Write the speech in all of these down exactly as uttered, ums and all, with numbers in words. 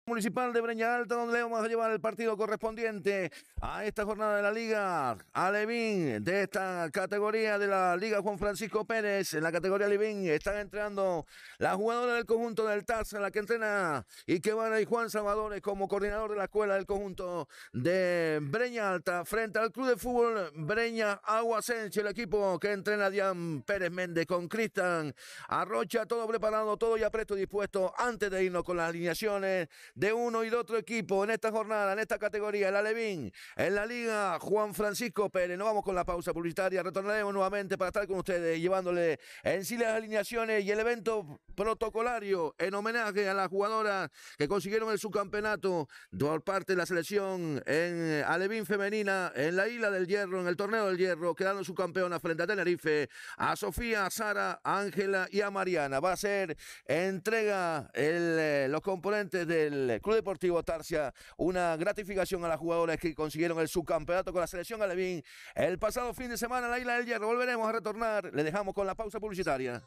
Municipal de Breña Alta, donde le vamos a llevar el partido correspondiente a esta jornada de la Liga Alevín, de esta categoría de la Liga Juan Francisco Pérez. En la categoría Alevín están entrenando la jugadora del conjunto del T A S, la que entrena Ikebana y Juan Salvadores como coordinador de la escuela del conjunto de Breña Alta, frente al Club de Fútbol Breña Aguasense, el equipo que entrena Dian Pérez Méndez con Cristian Arrocha, todo preparado, todo ya presto y dispuesto antes de irnos con las alineaciones de uno y de otro equipo en esta jornada, en esta categoría, el Alevín, en la Liga Juan Francisco Pérez. Nos vamos con la pausa publicitaria, retornaremos nuevamente para estar con ustedes, llevándole en sí las alineaciones y el evento protocolario en homenaje a las jugadoras que consiguieron el subcampeonato por parte de la selección en Alevín femenina, en la Isla del Hierro, en el Torneo del Hierro, quedando subcampeona frente a Tenerife, a Sofía, a Sara, a Ángela y a Mariana. Va a ser entrega el, los componentes del Club Deportivo Tarsia, una gratificación a las jugadoras que consiguieron el subcampeonato con la selección Alevín el pasado fin de semana en la Isla del Hierro. Volveremos a retornar, le dejamos con la pausa publicitaria.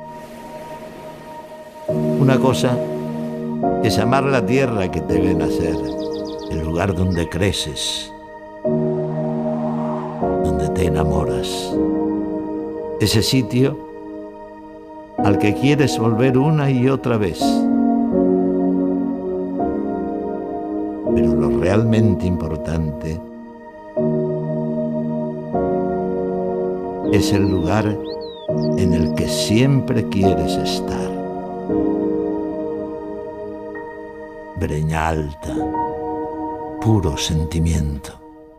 Una cosa es amar la tierra que te ve nacer, el lugar donde creces, donde te enamoras, ese sitio al que quieres volver una y otra vez. Pero lo realmente importante es el lugar en el que siempre quieres estar. Breña Alta, puro sentimiento.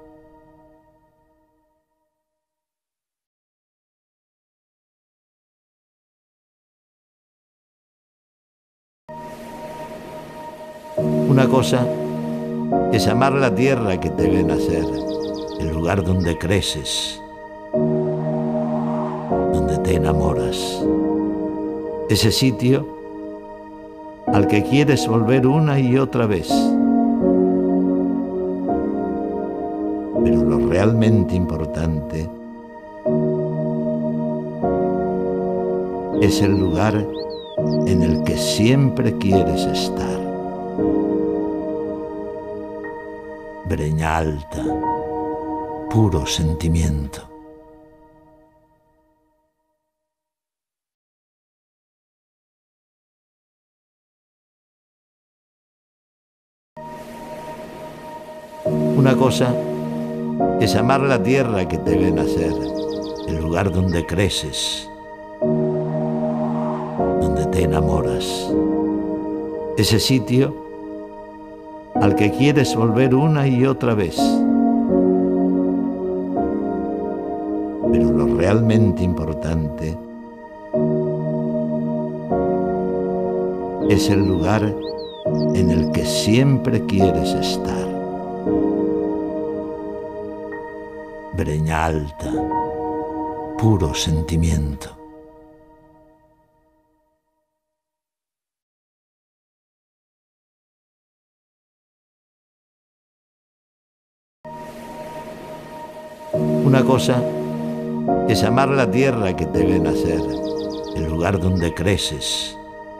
Una cosa es amar la tierra que te ve nacer, el lugar donde creces, donde te enamoras, ese sitio al que quieres volver una y otra vez. Pero lo realmente importante es el lugar en el que siempre quieres estar. Breña Alta, puro sentimiento. Una cosa es amar la tierra que te ve nacer, el lugar donde creces, donde te enamoras, ese sitio al que quieres volver una y otra vez. Pero lo realmente importante es el lugar en el que siempre quieres estar. Breña Alta, puro sentimiento. Una cosa es amar la tierra que te ve nacer, el lugar donde creces,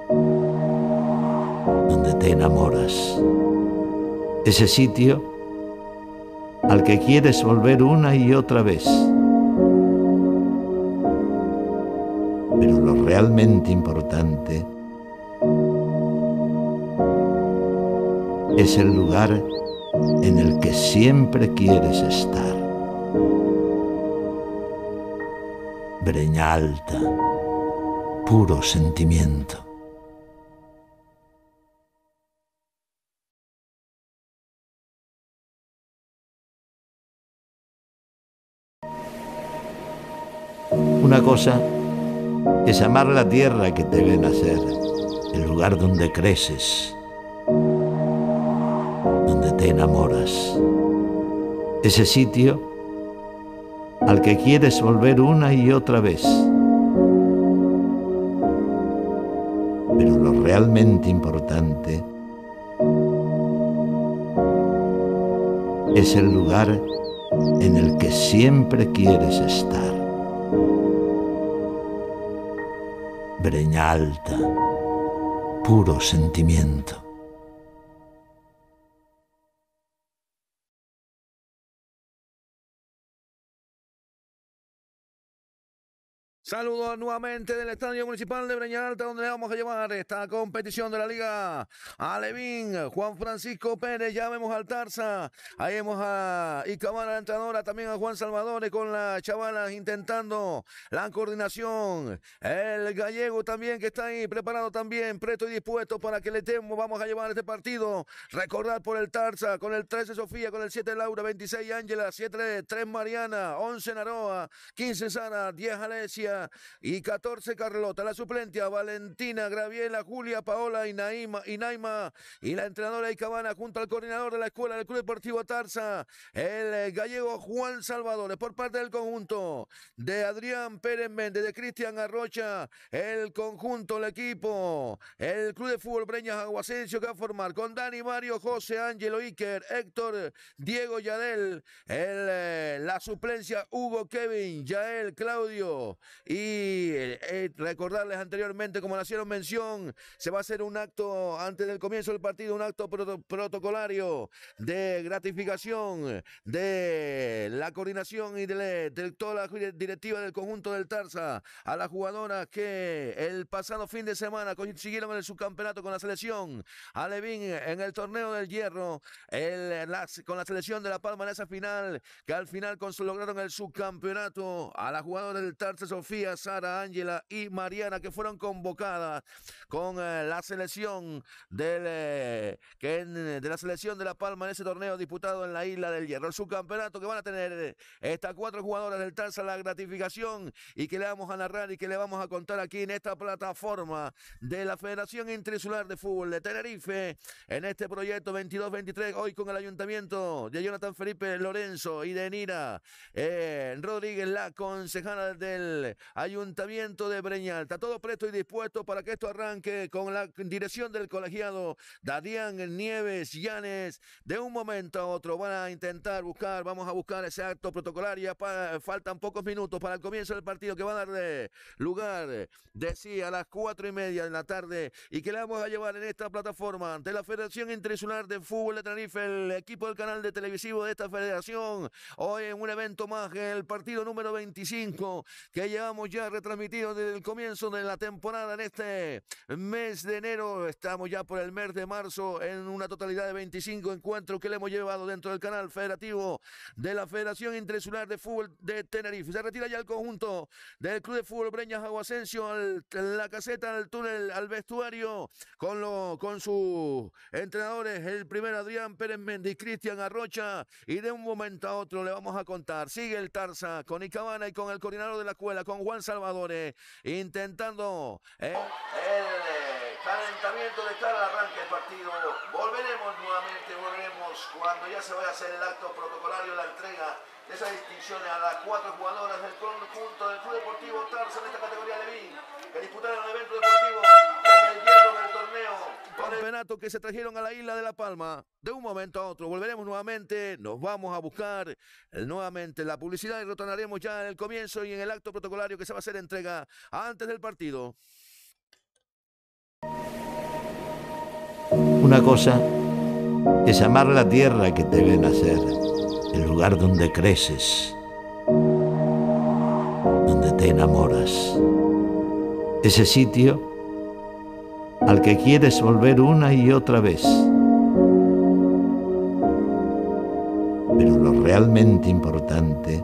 donde te enamoras, ese sitio al que quieres volver una y otra vez. Pero lo realmente importante es el lugar en el que siempre quieres estar. Breña Alta, puro sentimiento. Una cosa es amar la tierra que te ve nacer, el lugar donde creces, donde te enamoras, ese sitio al que quieres volver una y otra vez. Pero lo realmente importante es el lugar en el que siempre quieres estar. Breña Alta, puro sentimiento. Saludos nuevamente del Estadio Municipal de Breña Alta, donde le vamos a llevar esta competición de la Liga Alevín. Juan Francisco Pérez, ya vemos al Tarza, ahí vemos a Icabana, la entrenadora, también a Juan Salvador con las chavalas intentando la coordinación. El gallego también que está ahí preparado también, presto y dispuesto para que le temo. Vamos a llevar este partido. Recordar por el Tarza, con el trece Sofía, con el siete Laura, veintiséis Ángela, siete tres Mariana, once Naroa, quince Sara, diez Alesia y catorce Carlota. La suplencia Valentina, Graviela, Julia, Paola y Naima, y Naima y la entrenadora Icabana junto al coordinador de la escuela del Club Deportivo Tarza, el gallego Juan Salvador. Por parte del conjunto de Adrián Pérez Méndez, de Cristian Arrocha, el conjunto, el equipo, el Club de Fútbol Breñas Aguasensio, que va a formar con Dani, Mario, José, Ángelo, Iker, Héctor, Diego, Yadel, el, la suplencia Hugo, Kevin, Yael, Claudio. Y eh, recordarles anteriormente, como le hicieron mención, se va a hacer un acto antes del comienzo del partido, un acto proto protocolario de gratificación de la coordinación y de, de toda la directiva del conjunto del Tarza a las jugadoras que el pasado fin de semana consiguieron en el subcampeonato con la selección Alevín en el torneo del Hierro, el, la, con la selección de La Palma en esa final, que al final lograron el subcampeonato. A las jugadoras del Tarza, Sofía, Sara, Ángela y Mariana, que fueron convocadas con eh, la selección del, eh, que en, de la selección de La Palma en ese torneo disputado en la Isla del Hierro. El subcampeonato que van a tener eh, estas cuatro jugadoras del Tarza, la gratificación, y que le vamos a narrar y que le vamos a contar aquí en esta plataforma de la Federación Interinsular de Fútbol de Tenerife, en este proyecto veintidós veintitrés, hoy con el ayuntamiento de Jonathan Felipe Lorenzo y de Nira eh, Rodríguez, la concejala del Ayuntamiento de Breña Alta. Todo presto y dispuesto para que esto arranque con la dirección del colegiado Dadián Nieves Llanes. De un momento a otro van a intentar buscar, vamos a buscar ese acto protocolario. Para, faltan pocos minutos para el comienzo del partido, que va a dar de lugar, decía, a las cuatro y media de la tarde, y que le vamos a llevar en esta plataforma de la Federación Interinsular de Fútbol de Tenerife, el equipo del canal de televisivo de esta federación. Hoy en un evento más, el partido número veinticinco que llevamos ya retransmitido desde el comienzo de la temporada en este mes de enero. Estamos ya por el mes de marzo en una totalidad de veinticinco encuentros que le hemos llevado dentro del canal federativo de la Federación Interinsular de Fútbol de Tenerife. Se retira ya el conjunto del Club de Fútbol Breñas Aguasensio al, en la caseta, al túnel, al vestuario, con, lo, con sus entrenadores, el primero Adrián Pérez Méndez y Cristian Arrocha, y de un momento a otro le vamos a contar. Sigue el Tarza con Icabana y con el coordinador de la escuela, con Juan Salvador, eh, intentando eh, el eh, calentamiento de cara al arranque del partido. Volveremos nuevamente, volveremos cuando ya se vaya a hacer el acto protocolario, la entrega de esas distinciones a las cuatro jugadoras del conjunto del Club Deportivo Tarza en esta categoría Alevín, que disputaron el evento deportivo en el hierro del torneo. Campeonato que se trajeron a la isla de La Palma. De un momento a otro volveremos nuevamente, nos vamos a buscar eh, nuevamente la publicidad y retornaremos ya en el comienzo y en el acto protocolario que se va a hacer entrega antes del partido. Una cosa es amar la tierra que te ve nacer, el lugar donde creces, donde te enamoras, ese sitio al que quieres volver una y otra vez. Pero lo realmente importante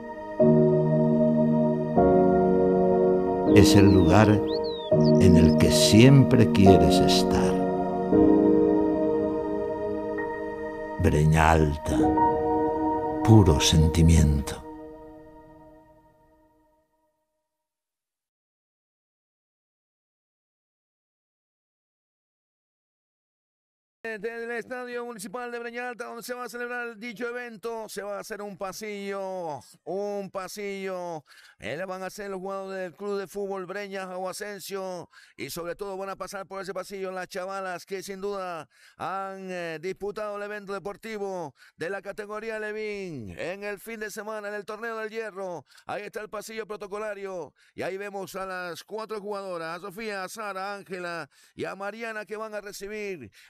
es el lugar en el que siempre quieres estar. Breña Alta, puro sentimiento. Desde el Estadio Municipal de Breña Alta, donde se va a celebrar dicho evento, se va a hacer un pasillo, un pasillo. Eh, le van a hacer los jugadores del Club de Fútbol Breñas Aguasensio, y sobre todo van a pasar por ese pasillo las chavalas que sin duda han eh, disputado el evento deportivo de la categoría Alevín en el fin de semana en el torneo del Hierro. Ahí está el pasillo protocolario y ahí vemos a las cuatro jugadoras, a Sofía, a Sara, a Ángela y a Mariana, que van a recibir ese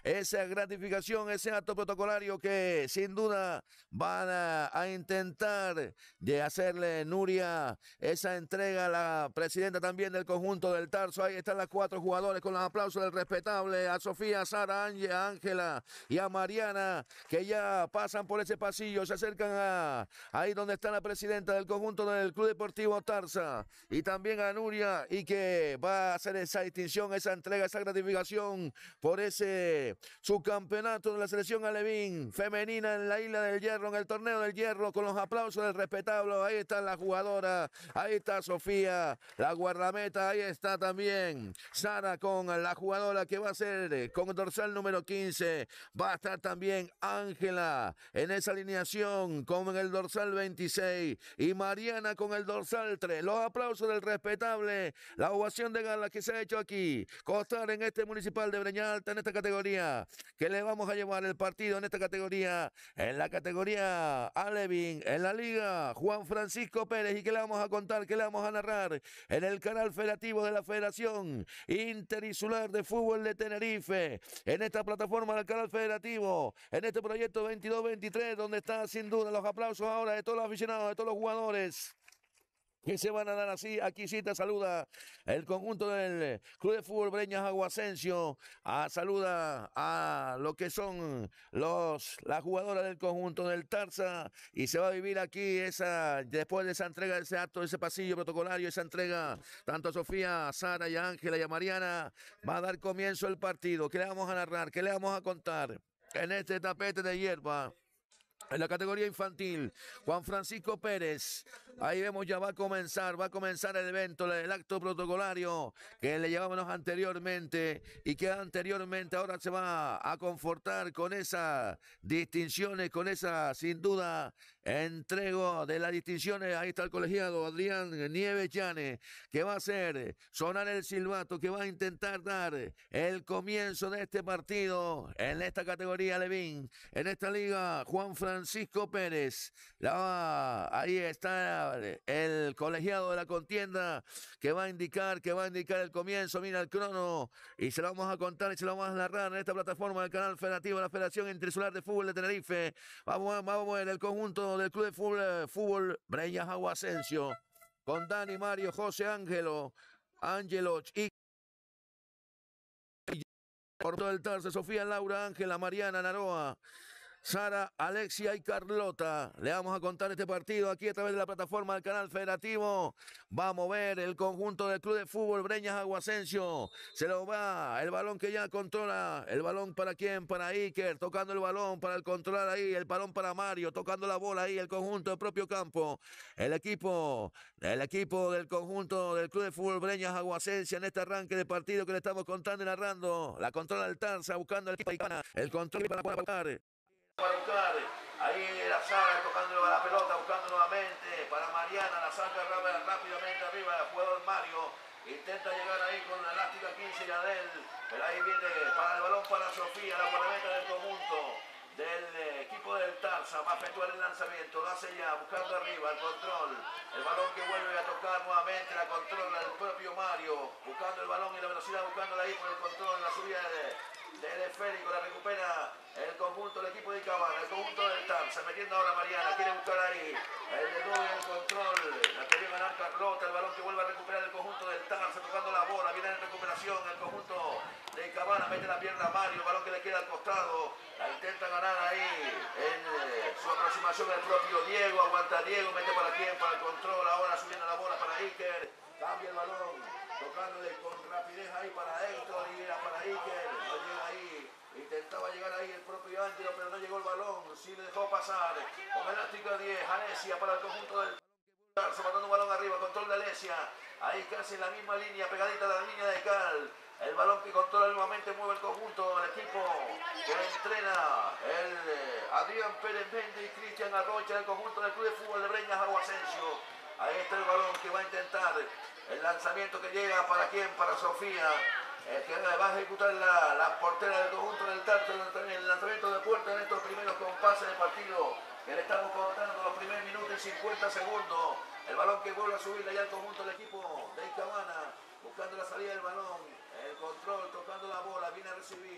esa gratificación, ese acto protocolario que sin duda van a, a intentar de hacerle Nuria esa entrega a la presidenta también del conjunto del Tarso. Ahí están las cuatro jugadores con los aplausos del respetable, a Sofía, a Sara, a Ángela y a Mariana, que ya pasan por ese pasillo, se acercan a ahí donde está la presidenta del conjunto del Club Deportivo Tarsa, y también a Nuria, y que va a hacer esa distinción, esa entrega, esa gratificación por ese subcampeonato de la selección alevín femenina en la Isla del Hierro, en el torneo del Hierro, con los aplausos del respetable. Ahí está la jugadora, ahí está Sofía, la guardameta, ahí está también Sara con la jugadora que va a ser con el dorsal número quince, va a estar también Ángela en esa alineación con el dorsal veintiséis y Mariana con el dorsal tres. Los aplausos del respetable, la ovación de gala que se ha hecho aquí, costar en este municipal de Breña Alta, en esta categoría, que le vamos a llevar el partido en esta categoría, en la categoría Alevín, en la liga Juan Francisco Pérez, y que le vamos a contar, que le vamos a narrar en el canal federativo de la Federación Interinsular de Fútbol de Tenerife, en esta plataforma del canal federativo, en este proyecto veintidós veintitrés, donde está sin duda los aplausos ahora de todos los aficionados, de todos los jugadores que se van a dar así. Aquí sí te saluda el conjunto del Club de Fútbol Breñas Aguasensio, a, saluda a lo que son los las jugadoras del conjunto del Tarsa, y se va a vivir aquí esa, después de esa entrega, de ese acto, de ese pasillo protocolario, esa entrega, tanto a Sofía, a Sara y a Ángela y a Mariana, va a dar comienzo el partido. ¿Qué le vamos a narrar? ¿Qué le vamos a contar? En este tapete de hierba, en la categoría infantil, Juan Francisco Pérez, ahí vemos ya va a comenzar, va a comenzar el evento, el acto protocolario que le llevábamos anteriormente, y que anteriormente ahora se va a confortar con esas distinciones, con esa, sin duda, entrego de las distinciones. Ahí está el colegiado Adrián Nieves Llanes, que va a hacer sonar el silbato, que va a intentar dar el comienzo de este partido en esta categoría Levín, en esta liga Juan Francisco Pérez. La, ahí está el colegiado de la contienda, que va a indicar, que va a indicar el comienzo. Mira el crono, y se lo vamos a contar y se lo vamos a narrar en esta plataforma del canal federativo de la Federación Interinsular de Fútbol de Tenerife. Vamos a, vamos a ver el conjunto del Club de Fútbol, Fútbol Breñas Aguasensio, con Dani, Mario, José Ángelo, Ángelo y por todo el Tarse, Sofía, Laura, Ángela, Mariana, Naroa, Sara, Alexia y Carlota. Le vamos a contar este partido aquí a través de la plataforma del canal federativo. Va a mover el conjunto del Club de Fútbol Breñas Aguasensio. Se lo va el balón que ya controla. El balón para quién, para Iker, tocando el balón para el controlar ahí. El balón para Mario, tocando la bola ahí. El conjunto del propio campo. El equipo, el equipo del conjunto del Club de Fútbol Breñas Aguasensio en este arranque de partido que le estamos contando y narrando. La controla el Tarsa, buscando el equipo. El control para jugar. Para buscar, ahí la Sara tocando la pelota, buscando nuevamente para Mariana, la saca rápidamente arriba, el jugador Mario intenta llegar ahí con la elástica quince y Adel, pero ahí viene para el balón para Sofía, la guardameta del conjunto del equipo del Tarsa, va a efectuar el lanzamiento, lo hace ya, buscando arriba el control, el balón que vuelve a tocar nuevamente, la controla el propio Mario, buscando el balón y la velocidad, buscándola ahí por el control, la subida de del esférico, la recupera el conjunto, el equipo de Cabana, el conjunto del Tarsa, metiendo ahora Mariana, quiere buscar ahí el de nuevo el control, la quería ganar Carlota, el balón que vuelve a recuperar el conjunto del Tarsa, tocando la bola, viene en recuperación el conjunto de Cabana, mete la pierna a Mario, el balón que le queda al costado, la intenta ganar ahí en eh, su aproximación el propio Diego, aguanta Diego, mete para quién, para el control, ahora subiendo la bola para Iker, cambia el balón, tocándole con rapidez ahí para Héctor y era para Iker, no llega ahí, intentaba llegar ahí el propio Ángelo, pero no llegó el balón, sí le dejó pasar, con elástico diez, Alesia para el conjunto del Tarsa, mandando un balón arriba, control de Alesia, ahí casi en la misma línea, pegadita a la línea de Cal, el balón que controla nuevamente, mueve el conjunto, el equipo que entrena el eh, Adrián Pérez Méndez y Cristian Arrocha, el conjunto del Club de Fútbol de Breñas Aguasensio, ahí está el balón que va a intentar el lanzamiento que llega para quién, para Sofía, el que va a ejecutar la, la portera del conjunto del Tarso, el lanzamiento de puerta en estos primeros compases del partido, que le estamos contando los primeros minutos y cincuenta segundos, el balón que vuelve a subirle ya al conjunto del equipo de Cabana, buscando la salida del balón, el control, tocando la bola, viene a recibir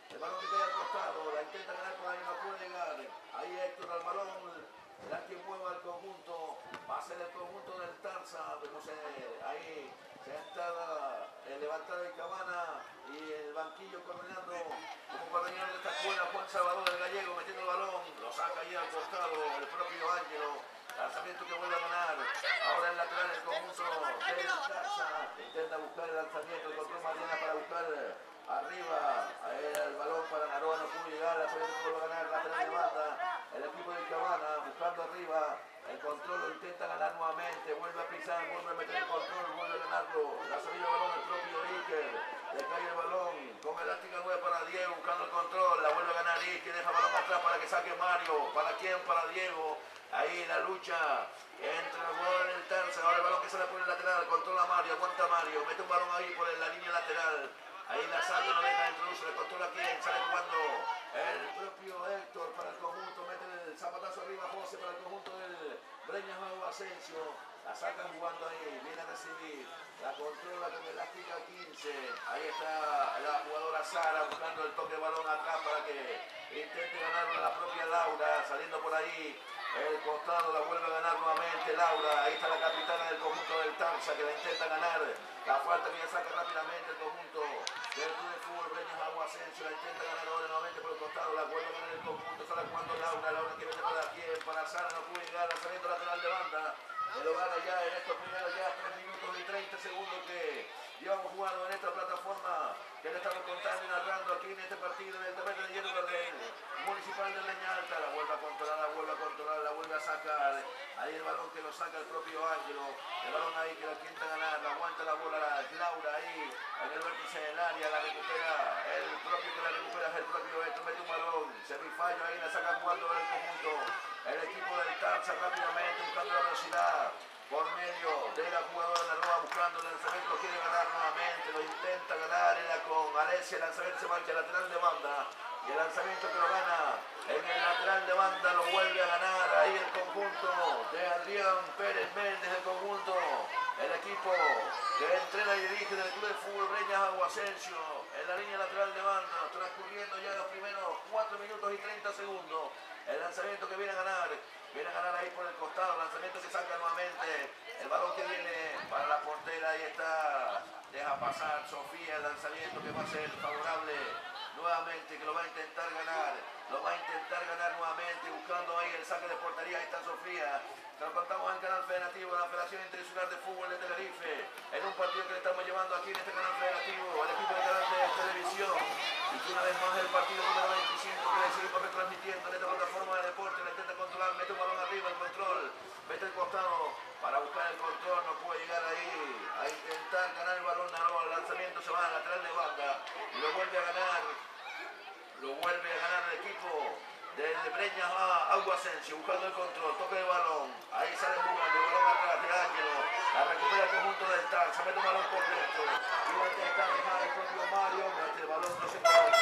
El balón que cae al costado, la intenta ganar por ahí, no puede llegar. Ahí Héctor al balón, la que mueva el conjunto, va a ser el conjunto del Tarza. Vemos eh, ahí se está eh, levantada el Cabana y el banquillo coordinando como coordinador de esta escuela, Juan Salvador del Gallego metiendo el balón, lo saca ahí al costado el propio Ángelo. Lanzamiento que vuelve a ganar. Ahora el lateral del conjunto del Tarza. Intenta buscar el lanzamiento, el control Mariana para buscar arriba. Ahí el balón para Naroa, no pudo llegar. La pelota que vuelve a ganar. Lateral de banda. El equipo del Cabana buscando arriba. El control lo intenta ganar nuevamente. Vuelve a pisar, vuelve a meter el control, vuelve a ganarlo. La salida del balón el propio Iker. Le cae el balón con elástica nueve para Diego buscando el control. La vuelve a ganar Iker. Deja el balón atrás para que saque Mario. ¿Para quién? Para Diego. Ahí la lucha entre el jugador y el Tarza. Ahora el balón que sale por el lateral. Controla Mario, aguanta Mario. Mete un balón ahí por la línea lateral. Ahí la saca, no deja, introduce, le controla quién. Sale jugando el propio Héctor para el conjunto. Mete el zapatazo arriba José para el conjunto del Breñas Mago Asensio. La sacan jugando ahí. Viene a recibir. La controla con elástica quince. Ahí está la jugadora Sara buscando el toque de balón atrás para que intente ganarlo a la propia Laura. Saliendo por ahí. El costado la vuelve a ganar nuevamente Laura. Ahí está la capitana del conjunto del Tarza que la intenta ganar. La falta que ya saca rápidamente el conjunto del Club de Fútbol Breñas Agua Asensio. La intenta ganar ahora nuevamente por el costado. La vuelve a ganar el conjunto. Sale jugando Laura. Laura que mete para quién. Para Sara no puede llegar. Lanzamiento lateral de banda. Que lo gana ya en estos primeros ya tres minutos y treinta segundos que llevamos jugando en esta plataforma que le estamos contando y narrando aquí en este partido en el tapete de hielo del Municipal de Leña Alta. La vuelve a controlar, la vuelve a controlar, la vuelve a sacar. Ahí el balón que lo saca el propio Ángelo. El balón ahí que la intenta ganar, la aguanta la bola la Laura ahí en el vértice del área, la recupera el propio que la recupera es el propio Beto, mete un balón, semifallo ahí, la saca jugando el conjunto. El equipo del Tarza rápidamente buscando la velocidad por medio de la jugadora de la Roa buscando el lanzamiento, lo quiere ganar nuevamente, lo intenta ganar, era con Alesia, el lanzamiento se marcha lateral de banda y el lanzamiento que lo gana en el lateral de banda lo vuelve a ganar ahí el conjunto de Adrián Pérez Méndez, el conjunto, el equipo que entrena y dirige del Club de Fútbol Breñas Agua Asensio en la línea lateral de banda, transcurriendo ya los primeros cuatro minutos y treinta segundos. El lanzamiento que viene a ganar, viene a ganar ahí por el costado, el lanzamiento que saca nuevamente, el balón que viene para la portera, ahí está, deja pasar Sofía, el lanzamiento que va a ser favorable nuevamente, que lo va a intentar ganar, lo va a intentar ganar nuevamente, buscando ahí el saque de portería, ahí está Sofía. Nos contamos en el canal federativo de la Federación Internacional de Fútbol de Tenerife, en un partido que le estamos llevando aquí en este canal federativo, el equipo de canal de televisión, y que una vez más el partido número veinticinco que le seguimos retransmitiendo en esta plataforma de deporte, la intenta controlar, mete un balón arriba, el control, mete el costado para buscar el control, no puede llegar ahí a intentar ganar el balón, no, el lanzamiento se va al lateral de banda, y lo vuelve a ganar, lo vuelve a ganar el equipo del Breñas a Agua Asensio, buscando el control, toque de balón, ahí sale jugando, el balón atrás de Ángelo, la recupera el conjunto del Tarza, mete un balón por dentro, y va a intentar dejar el propio Mario, mete el balón, no se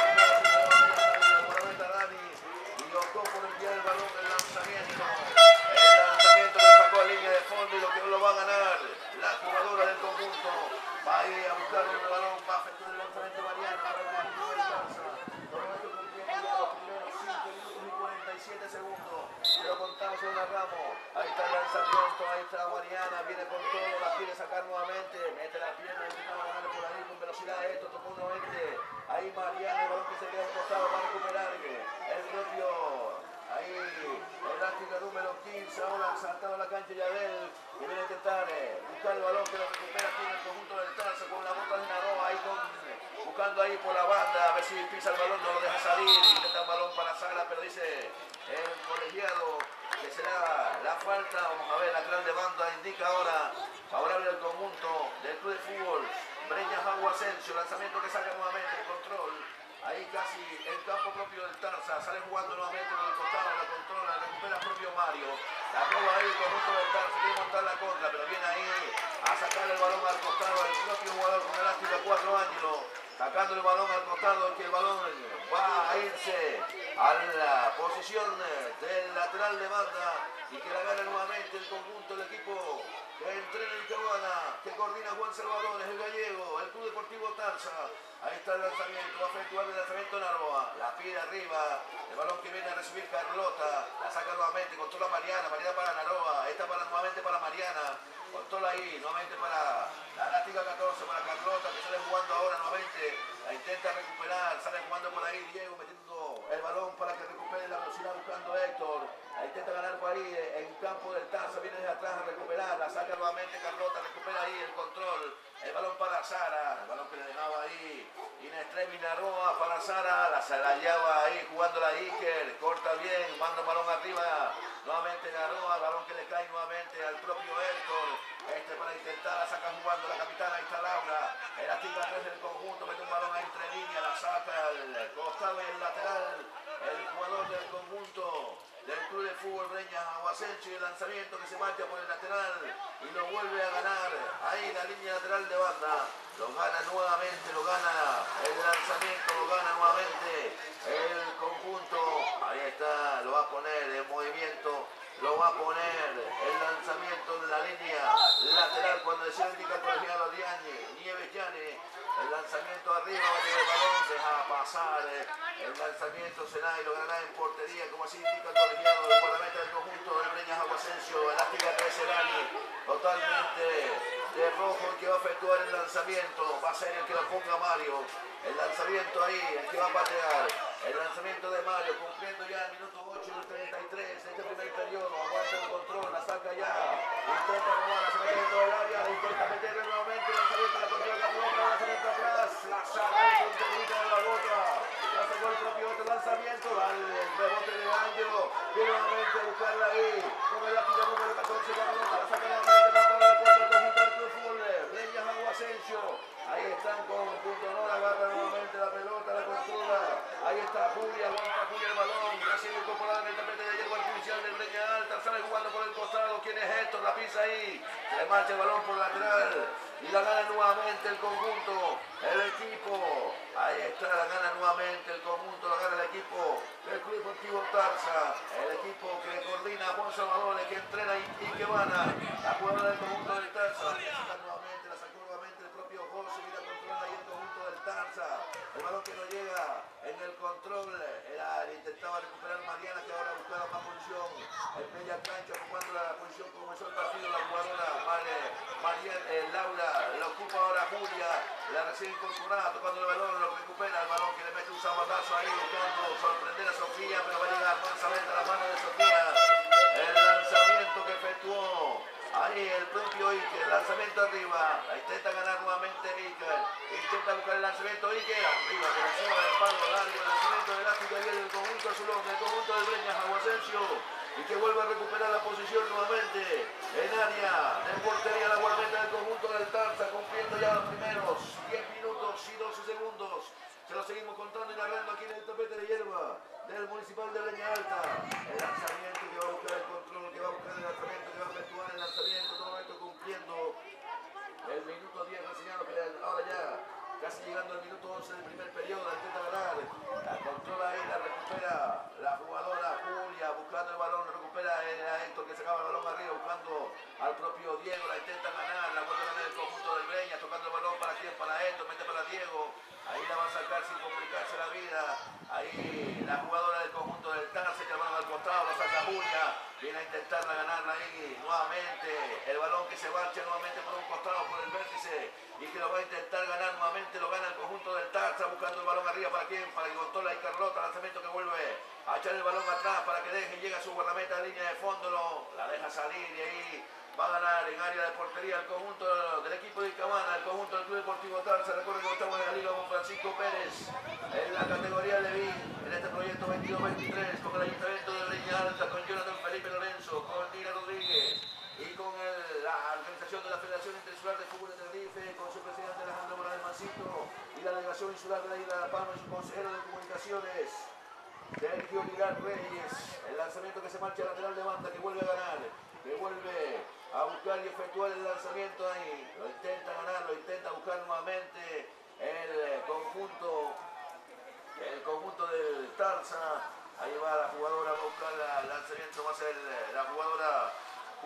puede, Dani, y optó por enviar el balón del lanzamiento, el lanzamiento que lo sacó a línea de fondo y lo que lo va a ganar, la jugadora del conjunto, va a ir a buscar el balón, va a efectuar el lanzamiento Mariana para el conjunto del Tarza, todo esto cumpliendo ya los primeros cinco minutos y cuarenta y siete segundos, pero contamos en una ramo, ahí está el lanzamiento, ahí está Mariana, viene con todo, la quiere sacar nuevamente, mete la pierna, intenta ganar por ahí con velocidad, esto tocó nuevamente, ahí Mariana, el balón que se queda al costado, va a recuperar el propio, ahí el látigo número quince, ahora saltado a la cancha Yadel, que viene a intentar eh, buscar el balón que lo recupera aquí en el conjunto del Tarza con la bota de Naroa, ahí con, buscando ahí por la banda, a ver si pisa el balón, no lo deja salir, intenta el balón para Sala, pero dice el colegiado que será la falta, vamos a ver, la gran de banda indica ahora, favorable al conjunto del Club de Fútbol, Breñas Agua Asensio, lanzamiento que saca nuevamente el control, ahí casi el campo propio del Tarza, sale jugando nuevamente con el costado, la controla, la recupera el propio Mario, la prueba ahí el conjunto del Tarza, quiere montar la contra, pero viene ahí a sacar el balón al costado, el propio jugador con elástica cuatro Ángelo, sacando el balón al costado, que el balón va a irse a la posición del lateral de banda y que la gana nuevamente el conjunto del equipo que entrena el Cabana, que coordina Juan Salvador, es el gallego, el Club Deportivo Tarza. Ahí está el lanzamiento, va a efectuar el lanzamiento Naroa, la pide arriba, el balón que viene a recibir Carlota, la saca nuevamente, controla Mariana, Mariana para Naroa, esta para nuevamente para Mariana, controla ahí, nuevamente para la Látiga catorce, para Carlota, que sale jugando ahora nuevamente, la intenta recuperar, sale jugando por ahí Diego, metiendo el balón para que recupere la velocidad, buscando a Héctor, la intenta ganar por ahí en campo del Tarza, viene desde atrás a recuperar, la saca nuevamente Carlota, recupera ahí el control, el balón para Sara, el balón que le dejaba ahí Inés Trevi Naroa para Sara, la, se la lleva ahí jugando la Iker, corta bien, manda el balón arriba, nuevamente Naroa, el balón que le cae nuevamente al propio Héctor, este para intentar, la saca jugando la capitana, ahí está Laura, elástica tres del conjunto, mete un balón ahí entre líneas, la saca al costado y el lateral, el jugador del conjunto del Club de Fútbol Breñas Aguaschencho, y el lanzamiento que se marcha por el lateral y lo vuelve a ganar ahí la línea lateral de banda, lo gana nuevamente, lo gana el lanzamiento, lo gana nuevamente el conjunto, ahí está, lo va a poner en movimiento, lo va a poner el lanzamiento de la línea lateral cuando decía indica el colegiado Diagne, Nieves Llane, el lanzamiento arriba, el balón, deja pasar el lanzamiento, será y lo ganará en portería, como así indica el colegiado del guardameta del conjunto del Breñas Aguaschencio, elástica tres Serani, totalmente de rojo, el que va a efectuar el lanzamiento, va a ser el que lo ponga Mario, el lanzamiento ahí, el que va a patear, el lanzamiento de Mario, cumpliendo ya el minuto ocho y treinta y tres de este primer periodo, aguanta el control, la saca ya, intenta robarla, se mete dentro del área, intenta meterle nuevamente, el lanzamiento, la controla la pelota, el lanzamiento atrás, la saca el contenita de la bota, la sacó el propio otro lanzamiento, el rebote de Ángelo, viene nuevamente a buscarla ahí, con el lápiz número catorce, la pelota la saca nuevamente, controla el control conjunto del Club Fútbol Breñas Aguaschencio, ahí están con punto honor, agarra nuevamente la pelota, la controla, ahí está Julia, aguanta Julia el balón, recién incorporada en el tapete de hierba artificial del Breña Alta, sale jugando por el costado, ¿quién es Héctor? La pisa ahí, se le marcha el balón por lateral, y la gana nuevamente el conjunto, el equipo, ahí está, la gana nuevamente el conjunto, la gana el equipo del Club Deportivo Tarza, el equipo que coordina Juan Salvador, que entrena y, y que gana, la jugadora del conjunto del Tarza, la nuevamente, la sacó nuevamente el propio José, mira controla ahí el conjunto del Tarza, el balón que no llega en el control, era, intentaba recuperar Mariana, que ahora buscaba más posición, en media cancha, ocupando la posición, comenzó el partido, la jugadora Mariana, eh, Laura, la ocupa ahora Julia, la recién incorporada, tocando el balón, lo recupera el balón, que le mete un sabatazo ahí, buscando sorprender a Sofía, pero va a llegar mansamente a la mano de Sofía, el lanzamiento que efectuó ahí el propio Iker, el lanzamiento arriba, la intenta ganar nuevamente Iker, intenta buscar el lanzamiento Iker, arriba, por encima del palo largo, el lanzamiento de elástico del conjunto azulón, del conjunto del Breñas Aguaschencio, y que vuelve a recuperar la posición nuevamente en área de portería, la guardameta del conjunto del Tarza, cumpliendo ya los primeros diez minutos y doce segundos. Se lo seguimos contando y narrando aquí en el tapete de hierba del Municipal de Breña Alta. El lanzamiento que va a buscar el control, que va a buscar el lanzamiento, que va a efectuar el lanzamiento, todo esto cumpliendo el minuto diez reseñado, que ahora ya casi llegando al minuto once del primer periodo, la intenta ganar, la controla ahí, la recupera la jugadora Julia, buscando el balón, recupera a Héctor, que sacaba el balón arriba, buscando al propio Diego, la intenta ganar, la vuelve a ganar el conjunto del Breña, tocando el balón para quién, para Héctor, mete para Diego, ahí la va a sacar sin complicarse la vida, ahí la jugadora del conjunto del Tarza, que el balón al costado, lo saca Julia, viene a intentarla ganarla ahí nuevamente, el balón que se marcha nuevamente por un costado, por el vértice, y que lo va a intentar ganar nuevamente, lo gana el conjunto del Tarza, buscando el balón arriba para quién, para que controla ahí Carlota, lanzamiento que vuelve a echar el balón atrás para que deje, llega a su guardameta en línea de fondo, lo, la deja salir y ahí va a ganar en área de portería el conjunto del equipo de Icabana, el conjunto del Club Deportivo Tarza. Recuerden que estamos en la Liga con Francisco Pérez, en la categoría Levín, en este proyecto veintidós veintitrés, con el Ayuntamiento de Breña Alta, con Jonathan Felipe Lorenzo, con Nina Rodríguez y con el, la organización de la Federación Interinsular de Fútbol de Tenerife, con su presidente Alejandro Morales Mancito y la delegación insular de la Isla de La Palma y su consejero de comunicaciones, Sergio Ligar Reyes. El lanzamiento que se marcha lateral de banda, que vuelve a ganar, que vuelve a buscar y efectuar el lanzamiento ahí, lo intenta ganar, lo intenta buscar nuevamente el conjunto, el conjunto del Tarza. Ahí va la jugadora a buscar el lanzamiento, va a ser la jugadora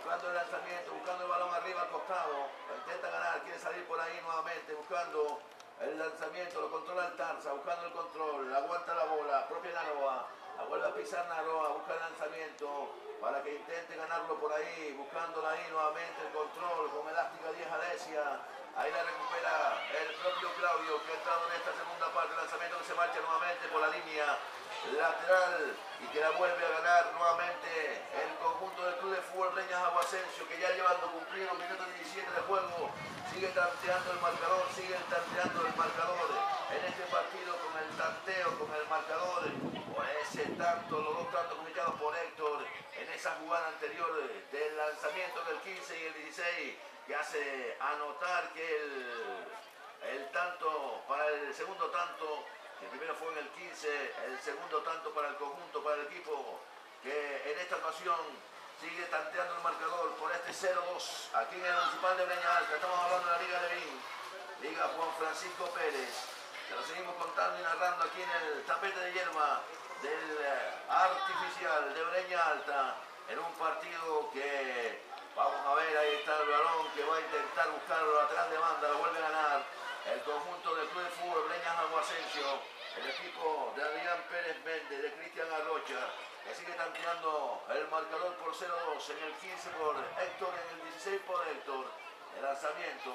buscando el lanzamiento, buscando el balón arriba al costado, intenta ganar, quiere salir por ahí nuevamente, buscando el lanzamiento, lo controla el Tarza, buscando el control, aguanta la bola, propia Naroa, la vuelve a pisar Naroa, busca el lanzamiento para que intente ganarlo por ahí, buscándola ahí nuevamente el control con elástica diez Alesia. Ahí la recupera el propio Claudio, que ha entrado en esta segunda parte. El lanzamiento que se marcha nuevamente por la línea lateral y que la vuelve a ganar nuevamente el conjunto del Club de Fútbol Breñas Aguasensio, que ya llevando cumplido minuto diecisiete de juego, sigue tanteando el marcador, sigue tanteando el marcador en este partido con el tanteo, con el marcador, por ese tanto, los dos tantos comunicados por Héctor en esa jugada anterior del lanzamiento del quince y el dieciséis, que hace anotar que el, el tanto para el segundo tanto, que primero fue en el quince, el segundo tanto para el conjunto, para el equipo, que en esta ocasión sigue tanteando el marcador por este cero dos aquí en el Municipal de Breña Alta. Estamos hablando de la Liga Levín, Liga Juan Francisco Pérez, que lo seguimos contando y narrando aquí en el tapete de hierba del artificial de Breña Alta, en un partido que vamos a ver, ahí está el balón que va a intentar buscarlo lateral de banda, lo vuelve a ganar el conjunto del Club de Fútbol Breñas Aguasensio, el equipo de Adrián Pérez Méndez, de Cristian Arrocha, que sigue tanteando el marcador por cero dos, en el quince por Héctor, en el dieciséis por Héctor, el lanzamiento,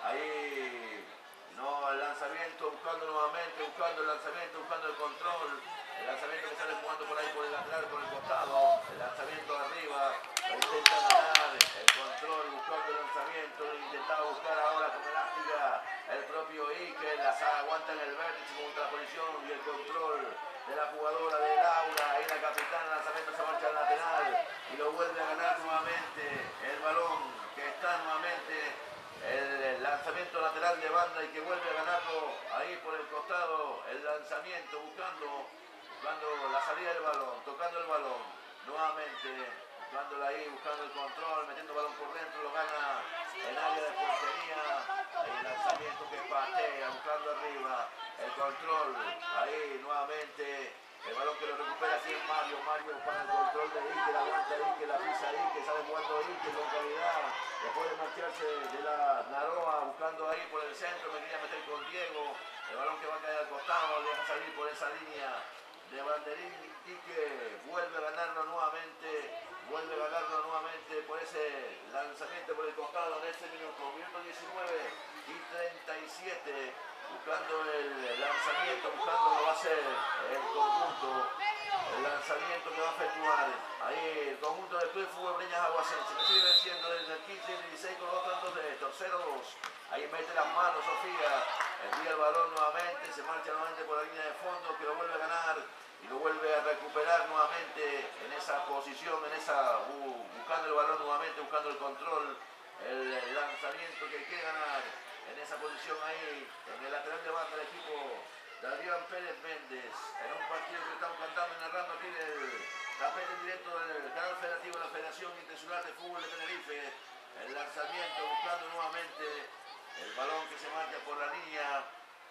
ahí no, el lanzamiento, buscando nuevamente, buscando el lanzamiento, buscando el control, el lanzamiento que sale jugando por ahí por el lateral, por el costado, el lanzamiento arriba, intenta ganar el control, buscando el lanzamiento, intentaba buscar ahora con elástica el propio Ike, la aguanta en el vértice contra la posición y el control de la jugadora de Laura, ahí la capitana, el lanzamiento se marcha al lateral y lo vuelve a ganar nuevamente el balón, que está nuevamente el lanzamiento lateral de banda y que vuelve a ganarlo ahí por el costado, el lanzamiento, buscando, buscando la salida del balón, tocando el balón, nuevamente, buscándola ahí, buscando el control, metiendo el balón por dentro, lo gana en área de portería, ahí el lanzamiento que patea, buscando arriba, el control, ahí nuevamente, el balón que lo recupera aquí es Mario, Mario para el control de Ike, la aguanta Ike, la pisa Ike, sale jugando Ike con calidad, después de marcharse de la Naroa, buscando ahí por el centro, me quería meter con Diego, el balón que va a caer al costado, deja salir por esa línea de banderín y que vuelve a ganarlo nuevamente, vuelve a ganarlo nuevamente por ese lanzamiento por el costado en este minuto, minuto diecinueve y treinta y siete, buscando el lanzamiento, buscando lo va a hacer el conjunto, el lanzamiento que va a efectuar ahí el conjunto del Club de Fútbol Breñas Aguasensio, que sigue venciendo desde el quince y el dieciséis con dos tantos de estos, cero dos, ahí mete las manos Sofía, envía el balón nuevamente, se marcha nuevamente por la línea de fondo, que lo vuelve a ganar y lo vuelve a recuperar nuevamente en esa posición, en esa uh, buscando el balón nuevamente, buscando el control, el, el lanzamiento que quiere ganar en esa posición ahí, en el lateral de banda del equipo de Adrián Pérez Méndez, en un partido que estamos cantando y narrando aquí en el tapete directo del canal federativo de la Federación Internacional de Fútbol de Tenerife, el lanzamiento buscando nuevamente el balón que se marcha por la línea,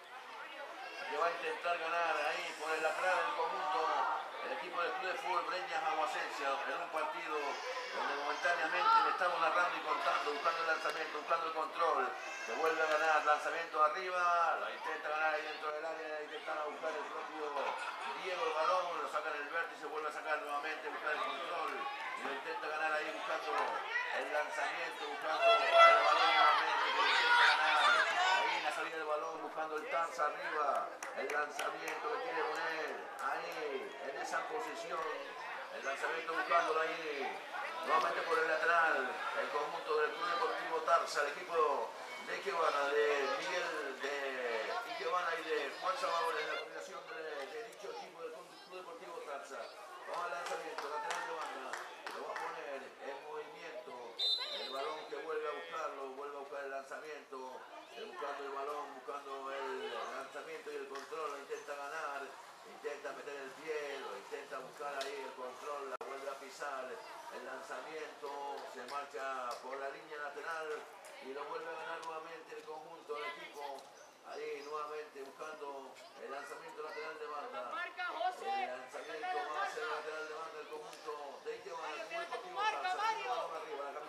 que va a intentar ganar ahí por el lateral del conjunto el equipo del Club de Fútbol Breñas Aguasensio, en un partido donde momentáneamente le estamos narrando y contando, buscando el lanzamiento, buscando el control, que vuelve a ganar, lanzamiento arriba, lo intenta ganar ahí dentro del área, intentando buscar el propio Diego el balón, lo saca en el vértice, vuelve a sacar nuevamente, buscar el control, y lo intenta ganar ahí buscando el lanzamiento, buscando el balón nuevamente, que lo intenta ganar, ahí en la salida del balón, buscando el Tarza arriba, el lanzamiento que quiere poner ahí en esa posición, el lanzamiento buscándolo ahí nuevamente por el lateral, el conjunto del Club Deportivo Tarza, el equipo de Ikebana, de Miguel de Ikebana y de Juan Salvador en la combinación de, de dicho equipo del Club Deportivo Tarza. Vamos al lanzamiento, lateral de banda, lo va a poner en movimiento, el balón que vuelve a buscarlo, vuelve a buscar el lanzamiento, buscando el balón, buscando el lanzamiento y el control, lo intenta ganar, intenta meter el pie, lo intenta buscar ahí el control, la vuelve a pisar, el lanzamiento, se marcha por la línea lateral y lo vuelve a ganar nuevamente el conjunto del equipo, ahí nuevamente buscando el lanzamiento lateral de banda, el lanzamiento va a ser lateral de banda del conjunto de Ikebana, el Club Deportivo Tarza, el balón arriba, la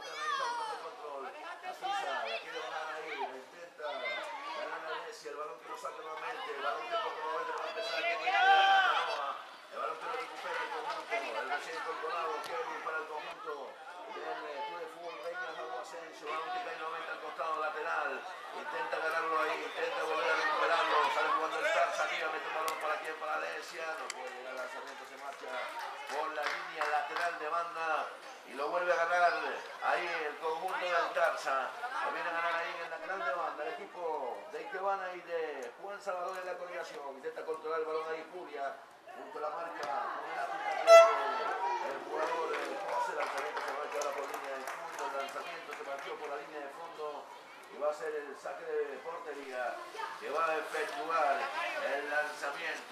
intenta ganarlo ahí, intenta volver a recuperarlo, sale jugando el Tarza, arriba, mete un balón para aquí, para Alesia, no puede llegar al lanzamiento, se marcha por la línea lateral de banda y lo vuelve a ganar ahí el conjunto del Tarza. Lo viene a ganar ahí en la lateral de banda el equipo de Ikebana y de Juan Salvador en la coordinación. Intenta controlar el balón ahí Furia, junto a la marca con el ápice el jugador José, el lanzamiento se marcha ahora por línea de fondo, el lanzamiento se marchó por la línea de fondo y va a ser el saque de portería que va a efectuar el lanzamiento.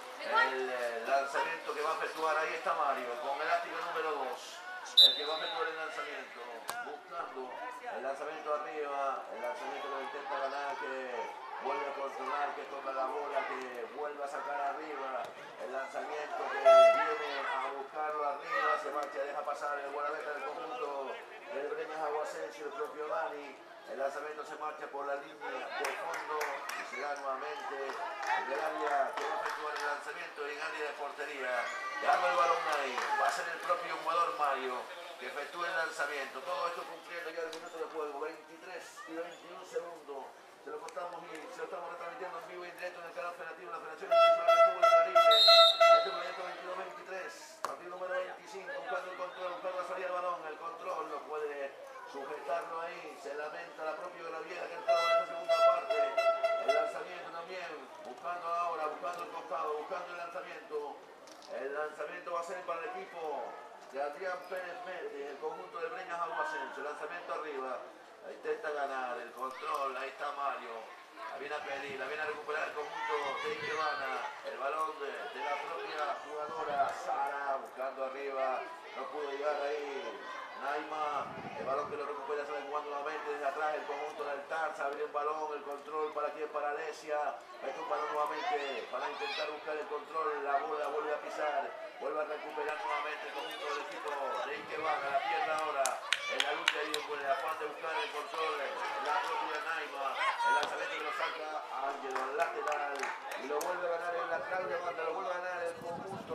El, el lanzamiento que va a efectuar, ahí está Mario, con el látigo número dos, el que va a efectuar el lanzamiento, buscando el lanzamiento arriba, el lanzamiento que intenta ganar, que vuelve a controlar, que toca la bola, que vuelve a sacar arriba, el lanzamiento que viene a buscarlo arriba, se marcha, deja pasar el guardameta del conjunto del Breñas Aguasensio, el propio Dani. El lanzamiento se marcha por la línea de fondo y se da nuevamente en el área que va a efectuar el lanzamiento en área de portería. Dando el balón ahí, va a ser el propio jugador Mario que efectúa el lanzamiento. Todo esto cumpliendo ya el minuto de juego, veintitrés y veintiún segundos. Se lo contamos y se lo estamos retransmitiendo en vivo y en directo en el canal Federativo de la Federación Internacional de Fútbol de Tenerife. Este proyecto veintidós veintitrés, partido número veinticinco, buscando el control, buscando la salida del balón. El control lo puede sujetarlo ahí, se lamenta la propia Graviera que entraba en esta segunda parte. El lanzamiento también, buscando ahora, buscando el costado, buscando el lanzamiento. El lanzamiento va a ser para el equipo de Adrián Pérez Méndez, el conjunto de Breñas Aguasensio. El lanzamiento arriba, intenta ganar el control, ahí está Mario. La viene a pedir, la viene a recuperar el conjunto de Ikebana. El balón de, de la propia jugadora Sara, buscando arriba, no pudo llegar ahí Naima, el balón que lo recupera, sale jugando nuevamente desde atrás el conjunto del Tarza, abre un balón, el control para aquí, para Alesia, mete un balón nuevamente para intentar buscar el control, la bola vuelve a pisar, vuelve a recuperar nuevamente el conjunto del equipo de Ikebana, la pierna ahora, en la lucha ahí, por el afán de buscar el control, la propia Naima, el lanzamiento que lo saca Ángelo al lateral, y lo vuelve a ganar el lateral de banda, lo vuelve a ganar el conjunto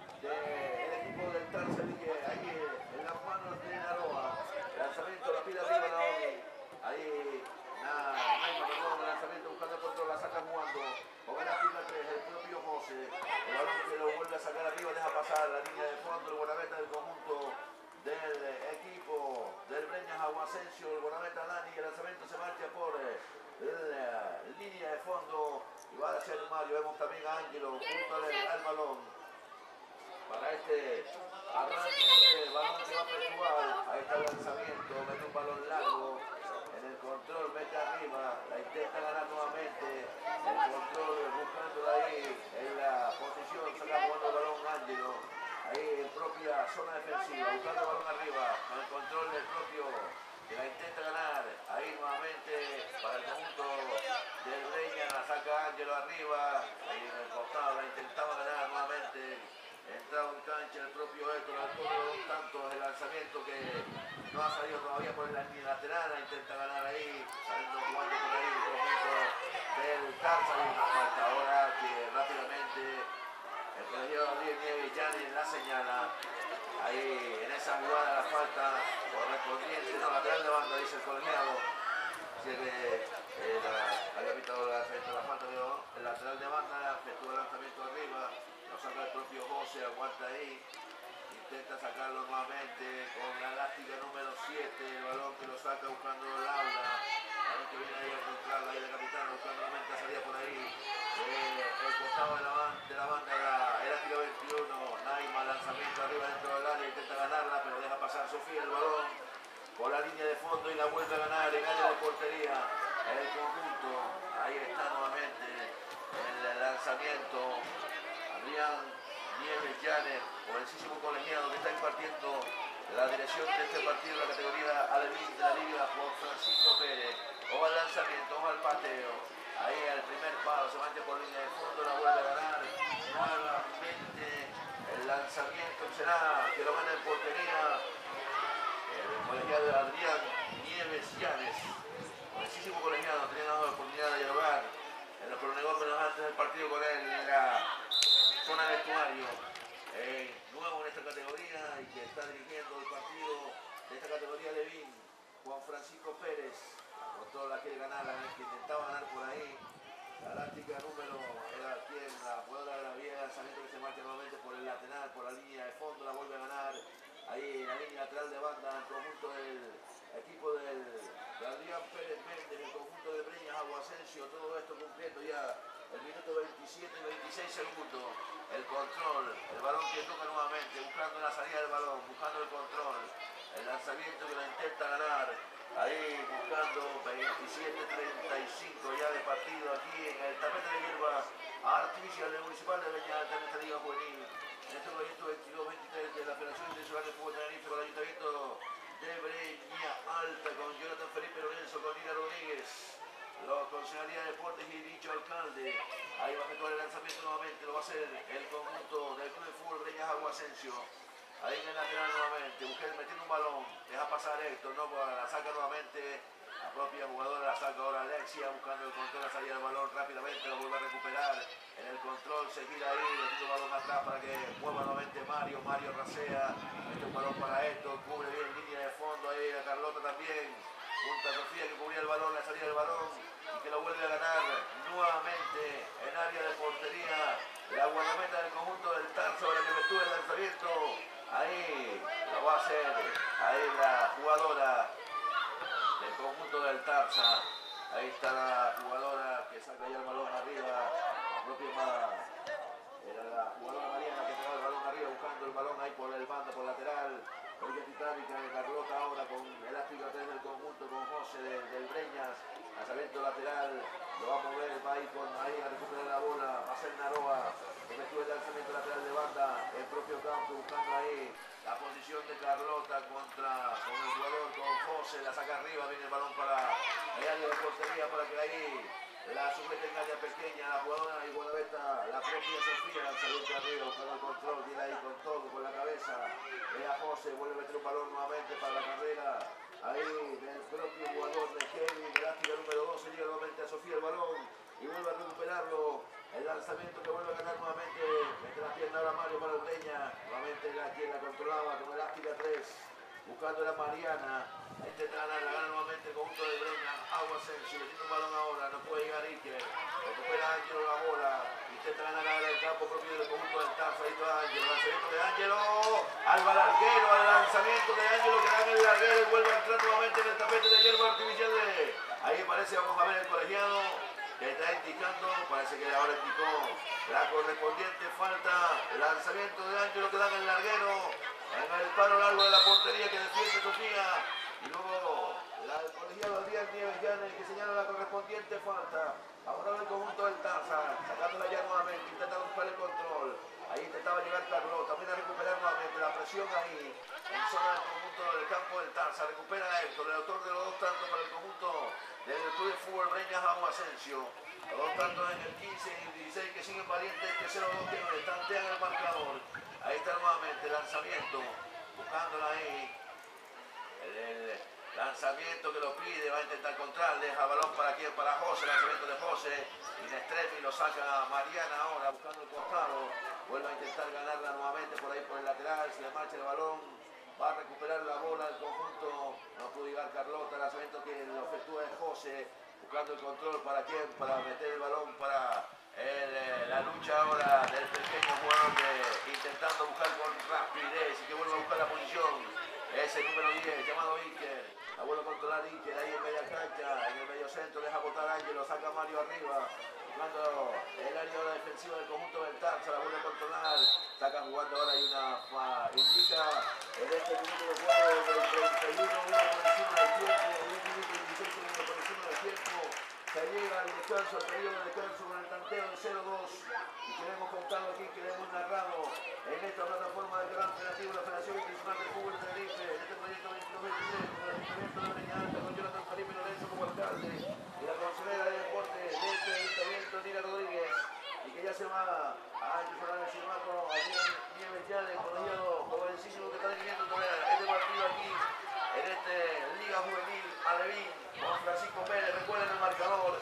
del equipo del Tarza, ahí en las manos de Naroa, lanzamiento, la pila arriba Naomi, ahí Naima, perdón, el lanzamiento buscando el control, la saca jugando, con el pila tres, el propio José, el balón que lo vuelve a sacar arriba, deja pasar la línea de fondo, el guardameta del conjunto del equipo del Breñas Aguasensio, el guardameta Dani, el lanzamiento se marcha por eh, la línea de fondo y va a ser Mario, vemos también a Ángelo junto al, al balón para este arranque, este balón que va a efectuar, ahí está el lanzamiento, mete un balón largo, en el control mete arriba, la intenta ganar nuevamente, el control buscándola ahí en la posición, saca jugando el balón Ángelo, ahí en propia zona defensiva, buscando el balón arriba, con el control del propio, que la intenta ganar, ahí nuevamente para el conjunto del Breña, la saca Ángelo arriba, ahí en el costado, la intentaba ganar nuevamente, entrado en cancha el propio Héctor, al cobro de dos tantos, el lanzamiento que no ha salido todavía por la línea lateral, la intenta ganar ahí, saliendo jugando por ahí el conjunto del Tarza, hay una falta ahora que rápidamente el colegiado Ariel Nieves Llanes la señala, ahí en esa jugada la falta correspondiente, no, lateral de banda dice el colegiado, así que eh, la, había pitado la, la falta de el lateral de banda, efectúa el lanzamiento arriba, lo saca el propio José, aguanta ahí, intenta sacarlo nuevamente con la elástica número siete, el balón que lo saca buscando Laura, el balón que viene ahí a encontrarla ahí de capitán, buscando nuevamente la salida por ahí, eh, el costado de la, banda, de la banda, la elástica veintiuno, Naima, lanzamiento arriba dentro del área, intenta ganarla, pero deja pasar Sofía el balón por la línea de fondo y la vuelve a ganar en área de portería, el conjunto, ahí está nuevamente el lanzamiento, Adrián Nieves Llanes, jovencísimo colegiado que está impartiendo la dirección de este partido, la categoría Alevín de la Liga, Juan Francisco Pérez, ojo al lanzamiento, ojo al pateo, ahí al primer palo, se mancha por línea de fondo, la vuelve a ganar, nuevamente el lanzamiento será que lo gana en portería, el colegiado Adrián Nieves Llanes, jovencísimo colegiado, tenía la oportunidad de dialogar en los cronegómetros antes del partido con él en la zona de vestuario, eh, nuevo en esta categoría y que está dirigiendo el partido de esta categoría Levín, Juan Francisco Pérez. Control la quiere ganar, la que intentaba ganar por ahí. La elástica número era quien, la jugadora de la vieja, sabiendo que se marcha nuevamente por el lateral, por la línea de fondo, la vuelve a ganar. Ahí en la línea lateral de banda, en conjunto del equipo del de Adrián Pérez Méndez, el conjunto de Breñas, Aguasensio, todo esto cumpliendo ya el minuto veintisiete y veintiséis segundos. El control, el balón que toca nuevamente, buscando la salida del balón, buscando el control, el lanzamiento que lo intenta ganar. Ahí buscando veintisiete treinta y cinco ya de partido aquí en el tapete de hierba artificial del Municipal de Breñas Alta en esta liga juvenil. En este proyecto veintidós veintitrés de la Federación Internacional de Fútbol Tenerife con el Ayuntamiento de Breña Alta, con Jonathan Felipe Lorenzo, con Nina Rodríguez, la Concejalía de Deportes y dicho alcalde. Ahí va a meter el lanzamiento nuevamente, lo va a hacer el conjunto del Club de Fútbol Breñas Aguasensio. Ahí en el lateral nuevamente, Busquets metiendo un balón, deja pasar Héctor, no, la saca nuevamente, la propia jugadora la saca ahora Alexia, buscando el control, la salida del balón rápidamente, lo vuelve a recuperar, en el control se gira ahí, metiendo el balón atrás para que mueva nuevamente Mario, Mario rasea, mete un balón para Héctor, cubre bien línea de fondo, ahí a Carlota también, junto a Sofía que cubría el balón, la salida del balón, y que lo vuelve a ganar nuevamente en área de portería, la guardameta del conjunto del Tarso, para que detuvo el lanzamiento. Ahí lo va a hacer, ahí la jugadora del conjunto del Tarsa, ahí está la jugadora que saca ya el balón arriba, la propia era la jugadora Mariana que sacaba el balón arriba buscando el balón ahí por el bando, por lateral, orilla titánica de Carlota ahora con elástica tres del conjunto, con José de, del Breñas, lanzamiento lateral, lo va a mover, va a ir con, ahí a recuperar la bola, va a ser Naroa, que metió el lanzamiento lateral de banda, el propio campo buscando ahí la posición de Carlota contra con el jugador, con José, la saca arriba, viene el balón para el área de portería para que ahí la sujeta en área pequeña, la jugadora y Guadaleta, la propia Sofía, lanzamiento arriba, buscando el control, viene ahí con todo, con la cabeza, ve a José, vuelve a meter un balón nuevamente para la carrera, ahí del propio jugador de Kevin, elástica número doce, llega nuevamente a Sofía el balón y vuelve a recuperarlo, el lanzamiento que vuelve a ganar nuevamente, mete la pierna ahora Mario para Breña, nuevamente la quien la controlaba con elástica tres, buscando a la Mariana, intenta ganar, la gana nuevamente el conjunto de Breña, Aguasensio, metiendo un balón ahora, no puede llegar Iker, recupera Ángelo la bola, intenta ganar ahora el campo propio del conjunto del Tarso, ahí está Ángelo, lanzamiento de Ángelo, Alba Larguero, al lanzamiento de Ángelo que da en el larguero y vuelve a entrar nuevamente en el tapete de hierba artificial de, ahí parece, vamos a ver el colegiado, que está indicando, parece que ahora indicó la correspondiente falta, el lanzamiento de Ángelo que da en el larguero, en el palo largo de la portería que defiende Sofía, y luego la del colegiado Adrián Nieves Llanes que señala la correspondiente falta. Ahora el conjunto del Tarsa, sacándola ya nuevamente, intenta buscar el control. Ahí intentaba llegar Carlos, también a recuperar nuevamente la presión ahí, en zona del conjunto del campo del Tarsa. Recupera Héctor, el autor de los dos tantos para el conjunto del Club de Fútbol Breñas Aguasensio. Los dos tantos en el quince y el dieciséis que siguen valientes, que cero dos que no le tantean el marcador. Ahí está nuevamente el lanzamiento, buscándola ahí. El, el lanzamiento que lo pide, va a intentar encontrar, deja balón para quien, para José, lanzamiento de José, Inestremi lo saca Mariana ahora buscando el costado, vuelve a intentar ganarla nuevamente por ahí por el lateral, se le marcha el balón, va a recuperar la bola el conjunto, no pudo llegar Carlota, el lanzamiento que lo efectúa es José, buscando el control para quien, para meter el balón para el, la lucha ahora del pequeño jugador de, intentando buscar con rapidez y que vuelva a buscar la posición. Ese número diez, llamado Iker, la vuelve a controlar Iker, ahí en media cancha, en el medio centro, deja botar a Ángel, lo saca Mario arriba, jugando el área ahora defensiva del conjunto del Tarsa, la vuelve a controlar, saca jugando ahora, hay una, fa, indica en este minuto de juego del treinta y uno, uno por encima del tiempo, un minuto y dieciséis segundos por encima del tiempo, se llega al descanso, al periodo de descanso con el tanteo de cero dos, y que le hemos contado aquí, que le hemos narrado en esta plataforma del Gran Federativo de la Federación Internacional de Fútbol de Tenerife, en este proyecto veintidós veintitrés, con el Ayuntamiento de Breña Alta, con Jonathan Felipe Lorenzo como alcalde, y la consejera de deporte de este Ayuntamiento, Nina Rodríguez, y que ya se va a empezar el silbato a Nieves Llanes, colegiado jovencísimo que está dirigiendo este partido aquí, en este Liga Juvenil Alevín, con Francisco Pérez, recuerden el marcador.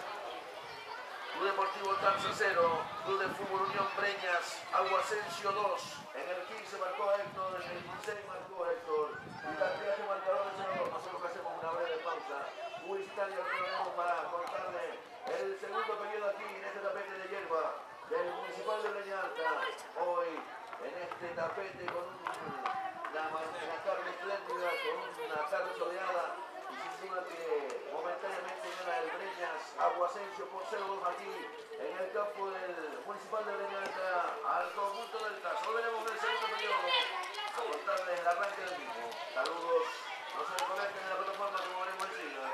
Club Deportivo Tarsa cero, Club de Fútbol Unión Breñas, Aguasensio dos, en el quince marcó Héctor, en el dieciséis marcó Héctor, y también este marcador de cero dos, nosotros hacemos una breve pausa. publicitaria que tenemos para contarle el segundo periodo aquí en este tapete de hierba del Municipal de Breña Alta. Hoy en este tapete con una, una tarde espléndida, con una tarde soleada y sin duda que momentáneamente gana el Breñas Aguasensio por cero dos aquí en el campo del Municipal de Breña Alta al conjunto del caso. Veremos el segundo periodo a contarles el arranque del mismo. Saludos, no se desconecten en la plataforma como veremos enseguida.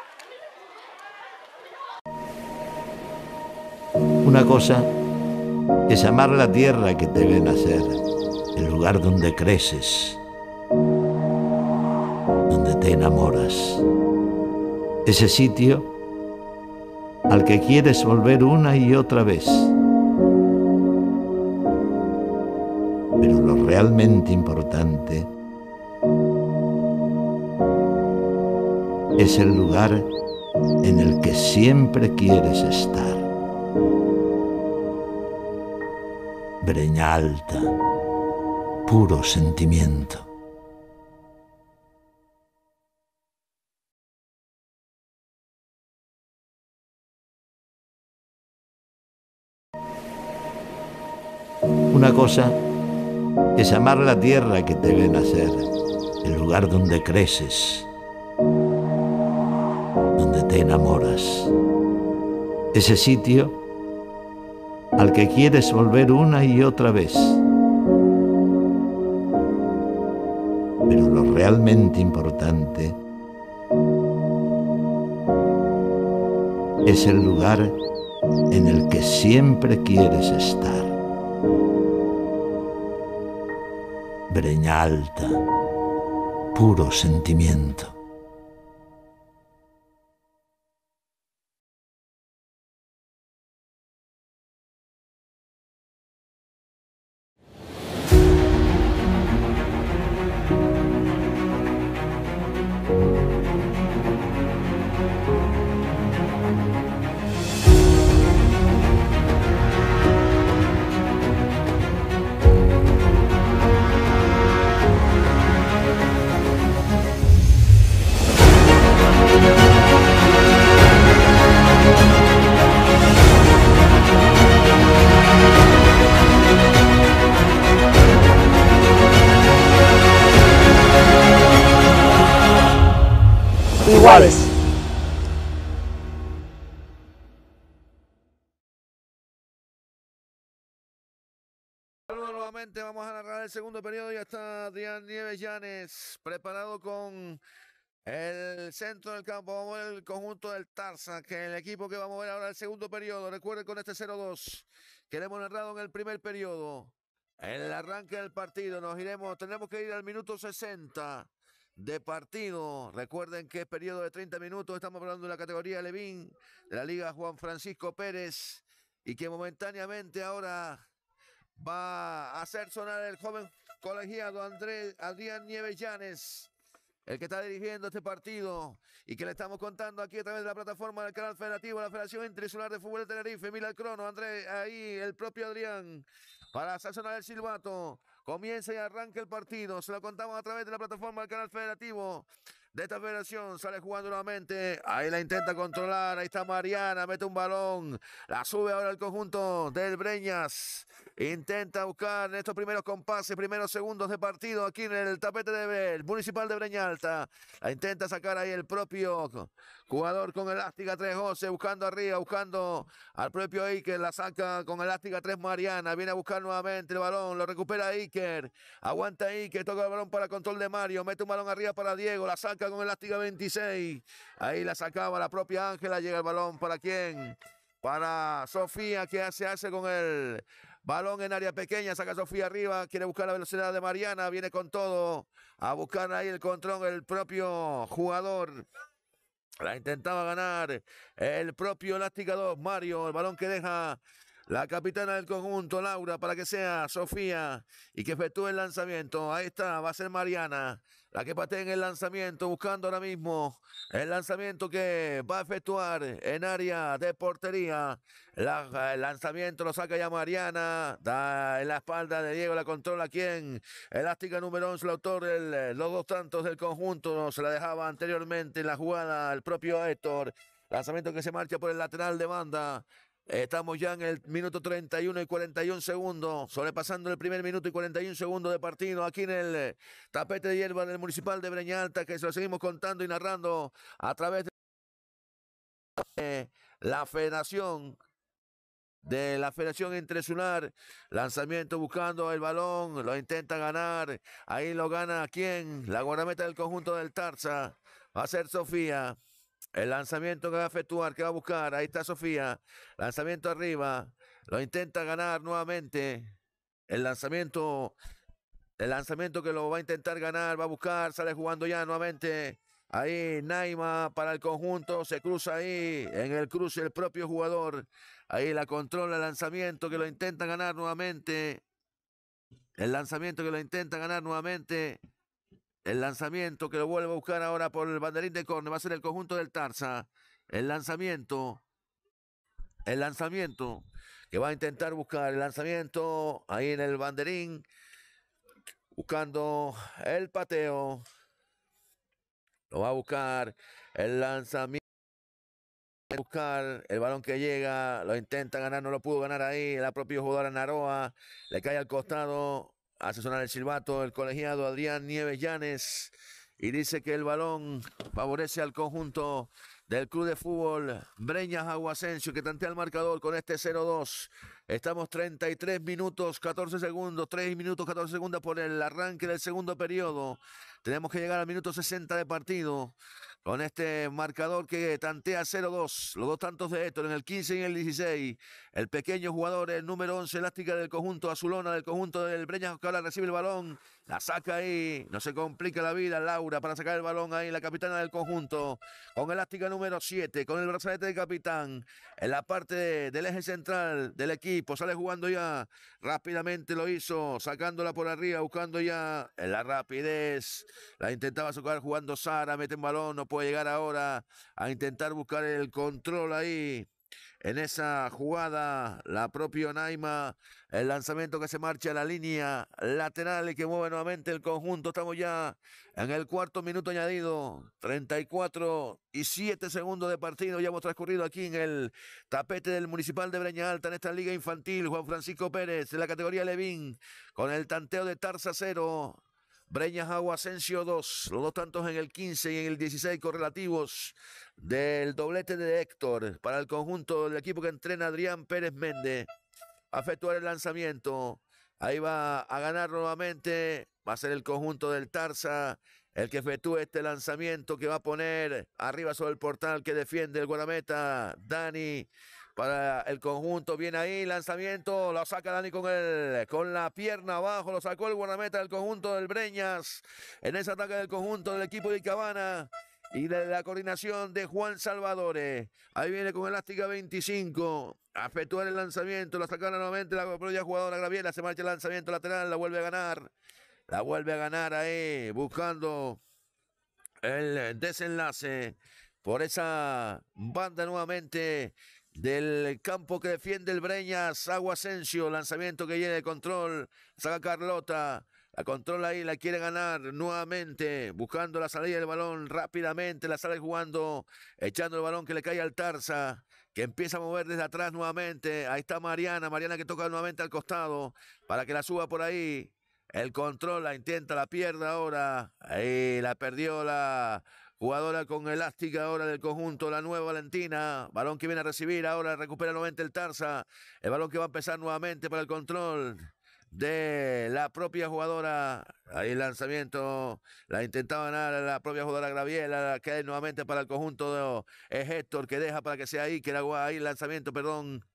Una cosa es amar la tierra que te ve nacer, el lugar donde creces, donde te enamoras. Ese sitio al que quieres volver una y otra vez. Pero lo realmente importante es el lugar en el que siempre quieres estar. Breña Alta, puro sentimiento. Una cosa es amar la tierra que te ve nacer, el lugar donde creces, donde te enamoras. Ese sitio al que quieres volver una y otra vez. Pero lo realmente importante es el lugar en el que siempre quieres estar. Breña Alta, puro sentimiento. Iguales. Saludos nuevamente, vamos a narrar el segundo periodo. Ya está Adrián Nieves Llanes preparado con el centro del campo. Vamos a ver el conjunto del Tarza, que es el equipo que vamos a ver ahora el segundo periodo. Recuerden con este cero dos que le hemos narrado en el primer periodo. El arranque del partido, nos iremos, tendremos que ir al minuto sesenta de partido. Recuerden que es periodo de treinta minutos. Estamos hablando de la categoría Levín, de la Liga Juan Francisco Pérez, y que momentáneamente ahora va a hacer sonar el joven colegiado Andrés Adrián Nieves Llanes, el que está dirigiendo este partido y que le estamos contando aquí a través de la plataforma del canal federativo de la Federación Interinsular de Fútbol de Tenerife. Mira el crono, Andrés, ahí el propio Adrián para hacer sonar el silbato. Comienza y arranca el partido. Se lo contamos a través de la plataforma del canal federativo de esta federación. Sale jugando nuevamente. Ahí la intenta controlar. Ahí está Mariana. Mete un balón. La sube ahora el conjunto del Breñas. Intenta buscar en estos primeros compases, primeros segundos de partido aquí en el tapete del Municipal de Breña Alta. La intenta sacar ahí el propio jugador con elástica tres, José, buscando arriba, buscando al propio Iker. La saca con elástica tres Mariana. Viene a buscar nuevamente el balón. Lo recupera Iker. Aguanta Iker. Toca el balón para control de Mario. Mete un balón arriba para Diego. La saca con elástica veintiséis. Ahí la sacaba la propia Ángela. Llega el balón para quién. Para Sofía, que se hace con el balón en área pequeña, saca Sofía arriba, quiere buscar la velocidad de Mariana, viene con todo a buscar ahí el control el propio jugador. La intentaba ganar el propio Elástica dos, Mario, el balón que deja la capitana del conjunto, Laura, para que sea Sofía y que efectúe el lanzamiento. Ahí está, va a ser Mariana la que patea en el lanzamiento, buscando ahora mismo el lanzamiento que va a efectuar en área de portería. La, el lanzamiento lo saca ya Mariana, da en la espalda de Diego, la controla quien, elástica número once, el autor de los dos tantos del conjunto, se la dejaba anteriormente en la jugada el propio Héctor. Lanzamiento que se marcha por el lateral de banda. Estamos ya en el minuto treinta y uno y cuarenta y un segundos, sobrepasando el primer minuto y cuarenta y un segundos de partido aquí en el tapete de hierba del Municipal de Breña Alta, que se lo seguimos contando y narrando a través de la Federación de la Federación Interinsular. Lanzamiento buscando el balón, lo intenta ganar, ahí lo gana ¿quién? La guardameta del conjunto del Tarza, va a ser Sofía. El lanzamiento que va a efectuar, que va a buscar, ahí está Sofía, lanzamiento arriba, lo intenta ganar nuevamente, el lanzamiento, el lanzamiento que lo va a intentar ganar, va a buscar, sale jugando ya nuevamente, ahí Naima para el conjunto, se cruza ahí, en el cruce el propio jugador, ahí la controla el lanzamiento que lo intenta ganar nuevamente, el lanzamiento que lo intenta ganar nuevamente, el lanzamiento que lo vuelve a buscar ahora por el banderín de córner, va a ser el conjunto del Tarza. El lanzamiento, el lanzamiento que va a intentar buscar, el lanzamiento ahí en el banderín, buscando el pateo. Lo va a buscar, el lanzamiento, buscar el balón que llega, lo intenta ganar, no lo pudo ganar ahí, la propia jugadora Naroa, le cae al costado. Hace sonar el silbato el colegiado Adrián Nieves Llanes y dice que el balón favorece al conjunto del Club de Fútbol Breñas Aguasensio, que tantea el marcador con este cero dos. Estamos treinta y tres minutos, catorce segundos, tres minutos, catorce segundos por el arranque del segundo periodo. Tenemos que llegar al minuto sesenta de partido con este marcador que tantea cero dos. Los dos tantos de Héctor en el quince y en el dieciséis. El pequeño jugador, el número once, elástica del conjunto azulona, del conjunto del Breñas, que ahora recibe el balón. La saca ahí, no se complica la vida Laura para sacar el balón ahí, la capitana del conjunto, con elástica número siete, con el brazalete de capitán, en la parte de, del eje central del equipo, sale jugando ya, rápidamente lo hizo, sacándola por arriba, buscando ya en la rapidez, la intentaba sacar jugando Sara, mete en balón, no puede llegar ahora a intentar buscar el control ahí. En esa jugada, la propia Naima, el lanzamiento que se marcha a la línea lateral y que mueve nuevamente el conjunto. Estamos ya en el cuarto minuto añadido, treinta y cuatro y siete segundos de partido. Ya hemos transcurrido aquí en el tapete del Municipal de Breña Alta, en esta liga infantil. Juan Francisco Pérez, en la categoría Levín, con el tanteo de Tarza cero. Breñas Aguasensio dos, los dos tantos en el quince y en el dieciséis correlativos del doblete de Héctor para el conjunto del equipo que entrena Adrián Pérez Méndez. A efectuar el lanzamiento, ahí va a ganar nuevamente, va a ser el conjunto del Tarza el que efectúe este lanzamiento que va a poner arriba sobre el portal que defiende el guardameta Dani. Para el conjunto, viene ahí, lanzamiento, lo saca Dani con, el, con la pierna abajo, lo sacó el guardameta del conjunto del Breñas, en ese ataque del conjunto del equipo de Icabana, y de la coordinación de Juan Salvadores. Ahí viene con elástica veinticinco, a efectuar el lanzamiento, la saca nuevamente la propia jugadora Graviela, se marcha el lanzamiento lateral, la vuelve a ganar, la vuelve a ganar ahí, buscando el desenlace por esa banda nuevamente del campo que defiende el Breñas Aguasensio. Lanzamiento que llena de control, saca Carlota, la controla ahí, la quiere ganar nuevamente, buscando la salida del balón rápidamente, la sale jugando, echando el balón que le cae al Tarza, que empieza a mover desde atrás nuevamente. Ahí está Mariana, Mariana que toca nuevamente al costado para que la suba por ahí. El control, la intenta, la pierde ahora, ahí la perdió la jugadora con elástica ahora del conjunto, la nueva Valentina. Balón que viene a recibir, ahora recupera nuevamente el Tarza. El balón que va a empezar nuevamente para el control de la propia jugadora. Ahí el lanzamiento, la intentaba ganar la propia jugadora Graviela, que es nuevamente para el conjunto de es Héctor, que deja para que sea ahí, que era ahí el lanzamiento, perdón.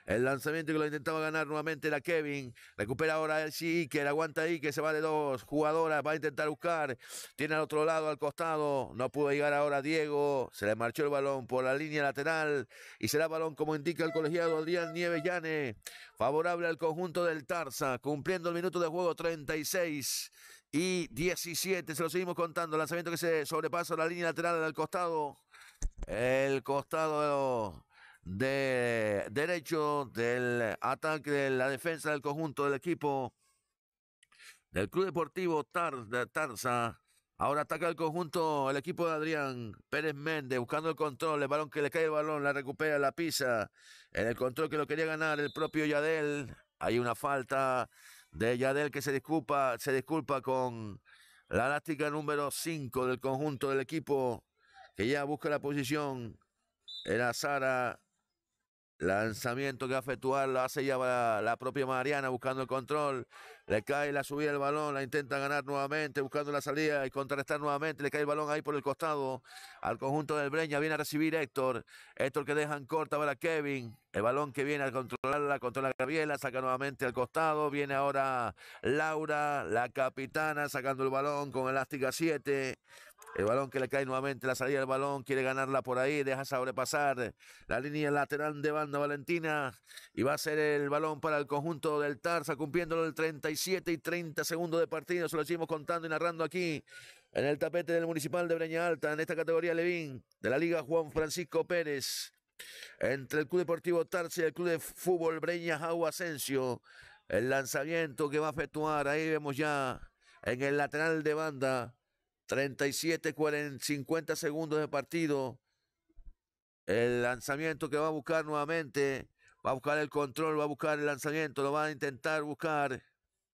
El lanzamiento que lo intentaba ganar nuevamente era Kevin. Recupera ahora el sí, que aguanta ahí, que se va de dos jugadoras. Va a intentar buscar. Tiene al otro lado, al costado. No pudo llegar ahora Diego. Se le marchó el balón por la línea lateral. Y será balón, como indica el colegiado Adrián Nieves Llane. Favorable al conjunto del Tarza. Cumpliendo el minuto de juego treinta y seis y diecisiete. Se lo seguimos contando. Lanzamiento que se sobrepasa la línea lateral al costado. El costado de derecho del ataque de la defensa del conjunto del equipo del Club Deportivo Tar, de Tarza. Ahora ataca el conjunto, el equipo de Adrián Pérez Méndez, buscando el control, el balón que le cae el balón, la recupera, la pisa. En el control que lo quería ganar el propio Yadel. Hay una falta de Yadel que se disculpa, se disculpa con la elástica número cinco del conjunto del equipo, que ya busca la posición. Era Sara. Lanzamiento que va a efectuar, lo hace ya la, la propia Mariana buscando el control. Le cae la subida del balón, la intenta ganar nuevamente, buscando la salida y contrarrestar nuevamente. Le cae el balón ahí por el costado al conjunto del Breña. Viene a recibir Héctor. Héctor que dejan corta para Kevin. El balón que viene a controlarla, controla Gabriela, saca nuevamente al costado. Viene ahora Laura, la capitana, sacando el balón con elástica siete. El balón que le cae nuevamente, la salida del balón, quiere ganarla por ahí, deja sobrepasar la línea lateral de banda Valentina y va a ser el balón para el conjunto del Tarza, cumpliéndolo el treinta y siete y treinta segundos de partido. Se lo seguimos contando y narrando aquí en el tapete del Municipal de Breña Alta, en esta categoría Levín de la Liga Juan Francisco Pérez, entre el Club Deportivo Tarza y el Club de Fútbol Breña Jau Asensio. El lanzamiento que va a efectuar, ahí vemos ya en el lateral de banda. treinta y siete, cuarenta, cincuenta segundos de partido. El lanzamiento que va a buscar nuevamente. Va a buscar el control, va a buscar el lanzamiento. Lo va a intentar buscar.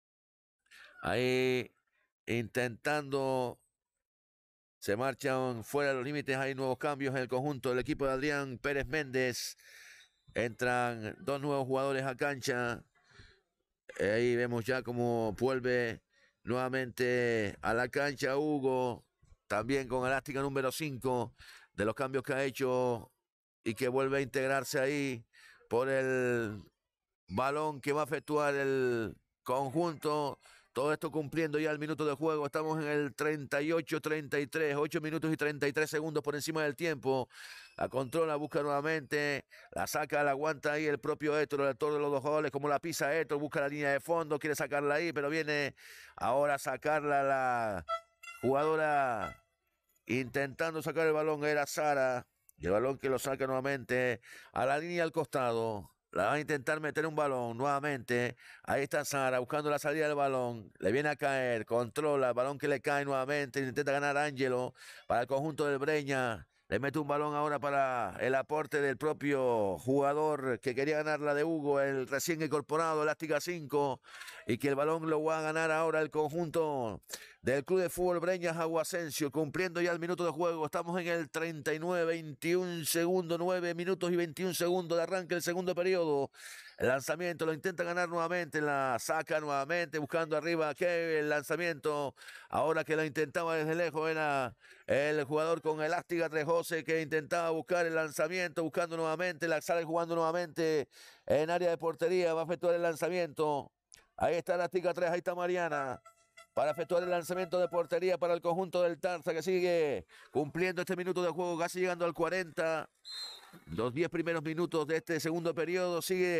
Ahí intentando. Se marchan fuera de los límites. Hay nuevos cambios en el conjunto del equipo de Adrián Pérez Méndez. Entran dos nuevos jugadores a cancha. Ahí vemos ya cómo vuelve nuevamente a la cancha Hugo, también con elástica número cinco, de los cambios que ha hecho y que vuelve a integrarse ahí por el balón que va a efectuar el conjunto. Todo esto cumpliendo ya el minuto de juego. Estamos en el treinta y ocho treinta y tres, ocho minutos y treinta y tres segundos por encima del tiempo. La controla, busca nuevamente, la saca, la aguanta ahí el propio Héctor, el autor de los dos goles, como la pisa Héctor, busca la línea de fondo, quiere sacarla ahí, pero viene ahora a sacarla la jugadora intentando sacar el balón, era Sara, y el balón que lo saca nuevamente a la línea al costado. La va a intentar meter un balón nuevamente. Ahí está Sara buscando la salida del balón. Le viene a caer, controla el balón que le cae nuevamente. Intenta ganar Ángelo para el conjunto del Breña. Le mete un balón ahora para el aporte del propio jugador que quería ganar la de Hugo, el recién incorporado, elástica cinco. Y que el balón lo va a ganar ahora el conjunto del Club de Fútbol Breña Jau Asensio, cumpliendo ya el minuto de juego. Estamos en el treinta y nueve, veintiún segundos, nueve minutos y veintiún segundos de arranque el segundo periodo. El lanzamiento lo intenta ganar nuevamente, la saca nuevamente, buscando arriba que el lanzamiento, ahora que lo intentaba desde lejos, era el jugador con elástica Trejose que intentaba buscar el lanzamiento, buscando nuevamente, la sale jugando nuevamente en área de portería, va a efectuar el lanzamiento. Ahí está elástica tres, ahí está Mariana, para efectuar el lanzamiento de portería para el conjunto del Tarza, que sigue cumpliendo este minuto de juego, casi llegando al cuarenta. Los diez primeros minutos de este segundo periodo sigue.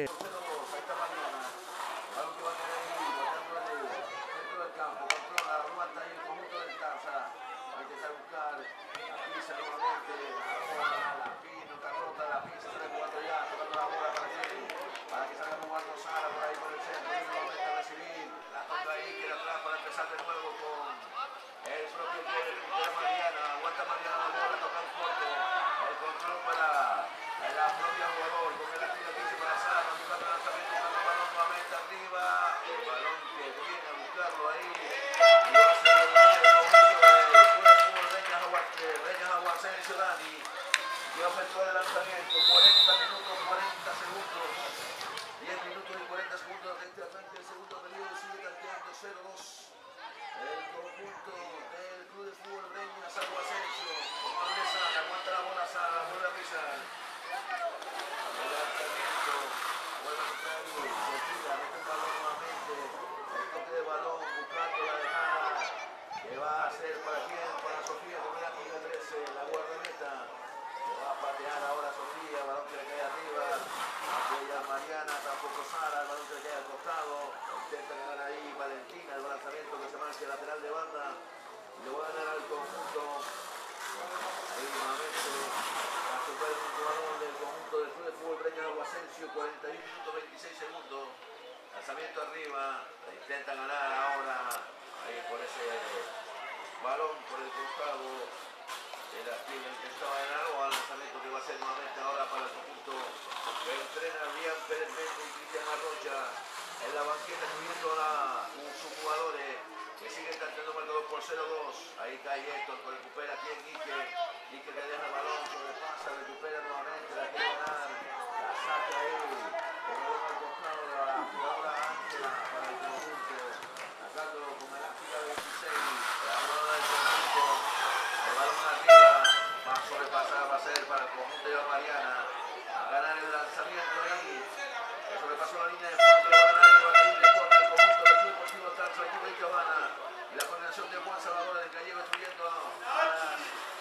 balón por el costado de la pierna que estaba en Aroa, lanzamiento que va a ser nuevamente ahora para el conjunto que entrena Lian Pérez Méndez y Cristian Arrocha en la banqueta, subiendo a sus jugadores que siguen cantando marcador por cero dos. Ahí cae Héctor, que recupera aquí en Quique. Quique que deja el balón, sobrepasa, recupera nuevamente, la quiere ganar, la saca ahí. El balón al costado de la jugadora Ángela para el conjunto, sacando con elástica veintiséis. La jugadora del conjunto, el balón arriba, va a sobrepasar, va a ser para el conjunto de Mariana. A ganar el lanzamiento ahí. Eso le pasó la línea de fondo, va a ganar el Guadalupe de Corta, el conjunto del Club Deportivo Tarso, el equipo de Cabana. Y la coordinación de Juan Salvador del Gallego destruyendo a las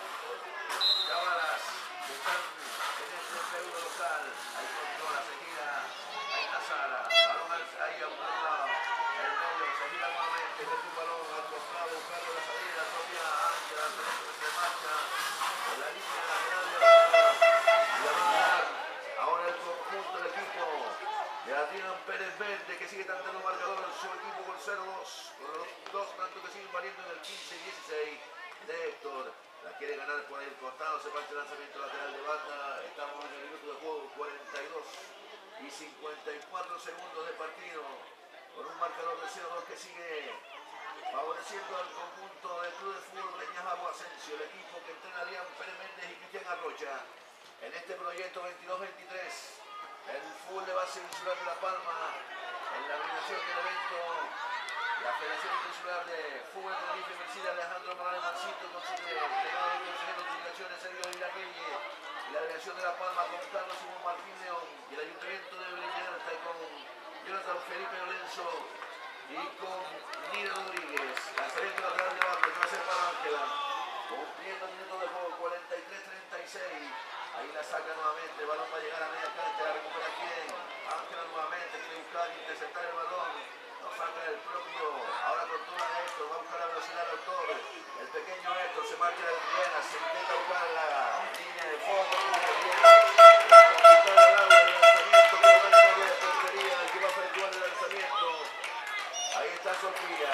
Cabalas que están en este feudo local. Ahí controla, se gira, ahí está Sara, balón ahí a un lado, el medio, se gira nuevamente, mete un balón al costado, buscando la salida, la propia Ángela, se marcha en la línea lateral de la y la va a ganar ahora el conjunto del equipo de Adrián Pérez Verde, que sigue tanteando marcador en su equipo con cero dos, con los dos tantos que siguen valiendo en el quince y dieciséis de Héctor. La quiere ganar por el costado, se parte el lanzamiento lateral de banda. Estamos en el minuto de juego cuarenta y dos y cincuenta y cuatro segundos de partido, con un marcador de cero dos que sigue favoreciendo al conjunto del Club de Fútbol Breñas Agua Asensio, el equipo que entrena Lian Pérez Méndez y Cristian Arrocha en este proyecto veintidós veintitrés. El fútbol de base insular de La Palma, en la organización del evento, la Federación Insular de Fútbol de Tenerife, Mercedes Alejandro Morales Mancito, con su delegado de consejero de comunicaciones Sergio Villarreñe, y la delegación de La Palma con Carlos Simón Martín León, y el ayuntamiento de Breñalta con Jonathan Felipe Lorenzo y con Nina Rodríguez. Lanzamiento lateral de banda que va a ser para Ángela, cumpliendo el minuto de juego cuarenta y tres treinta y seis. Ahí la saca nuevamente, el balón va a llegar a media cancha, la recupera quién, Ángela nuevamente, quiere buscar interceptar el balón, lo saca el propio, ahora controla a Héctor, va a buscar la velocidad al autor, el pequeño Héctor se marcha de Triana, se intenta buscar la línea de fondo, como viene, la conquista del agua, el lanzamiento que lo gana con la portería, el que va a efectuar el lanzamiento, ahí está Sofía,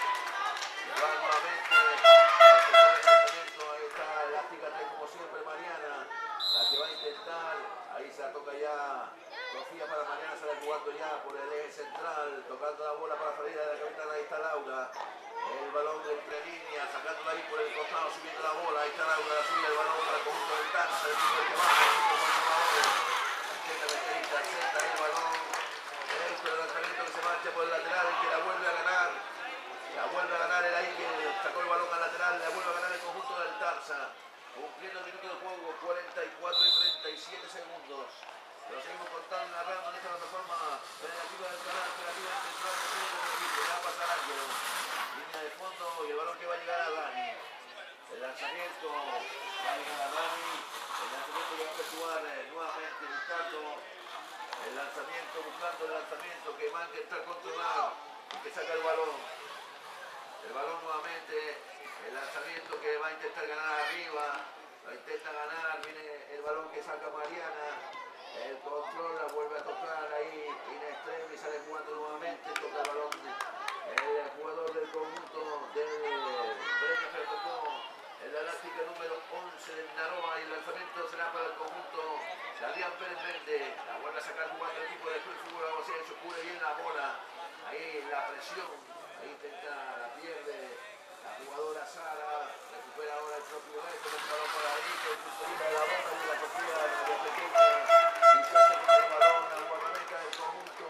va nuevamente, ahí está elástica tres como siempre Mariana, la que va a intentar, ahí se la toca ya Sofía para Mariana, sale jugando ya por el eje central, tocando la bola para salida de la capitana, ahí está Laura, el balón entre líneas, sacándola ahí por el costado, subiendo la bola, ahí está Laura, la sube el balón para el conjunto del Tarsa, el equipo que va, el equipo con jugadores, intenta meterista, acepta ahí el balón, dentro del lanzamiento que se marcha por el lateral, el que la vuelve a ganar, la vuelve a ganar el ahí que sacó el balón al lateral, la vuelve a ganar el conjunto del Tarsa. Cumpliendo el minuto de juego, cuarenta y cuatro y treinta y siete segundos. Lo seguimos contando y narrando en esta plataforma federativa del canal, federativa internacional de fútbol del equipo. Le va a pasar Ángelo. Línea de fondo y el balón que va a llegar a Dani. El lanzamiento va a llegar a Dani. El lanzamiento que va a efectuar eh, nuevamente buscando el lanzamiento, buscando el lanzamiento que va a intentar controlar y que saca el balón. El balón nuevamente. El lanzamiento que va a intentar ganar arriba, lo intenta ganar, viene el balón que saca Mariana, el control la vuelve a tocar ahí, in extremis, sale jugando nuevamente, toca el balón, el jugador del conjunto del Breña que tocó en la elástica número once del Naroa y el lanzamiento será para el conjunto de Adrián Pérez Verde, la vuelve a sacar jugando el equipo del Club Fútbol Aguasieso, cubre bien la bola, ahí la presión, ahí intenta, la pierde. La jugadora Sara recupera ahora el propio Héctor, el balón para ahí, que el futbolista de la boca y la Sofía de pequeña y se hace con el balón, la guardameta del conjunto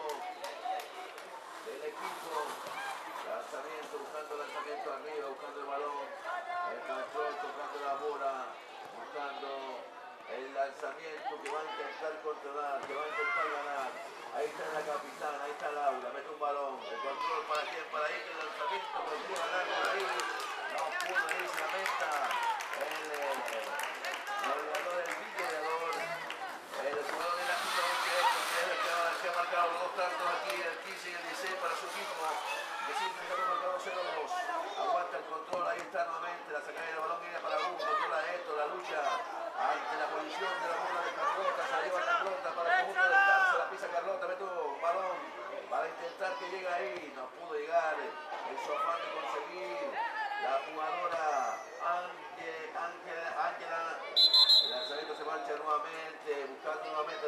del equipo. Lanzamiento, buscando el lanzamiento arriba, buscando el balón, el control, tocando la bola, buscando el lanzamiento que va a intentar controlar, que va a intentar ganar. Ahí está la capitana, ahí está Laura, mete un balón, el control para quién, para ahí, que el lanzamiento, pero quiere ganar por ahí, no pudo, ahí se lamenta el goleador, el goleador, el jugador de la Quinta que es el que ha, que ha marcado los dos tantos aquí, el quince y el dieciséis para su equipo, que siempre está marcado cero dos, aguanta el control, ahí está nuevamente, la sacada del balón viene para Hugo, controla esto, la lucha ante la posición de la bola de Carlota, salió a Carlota para el conjunto del Tarsa, la pisa Carlota, mete un balón para intentar que llegue ahí, no pudo llegar, el su afán de conseguir la jugadora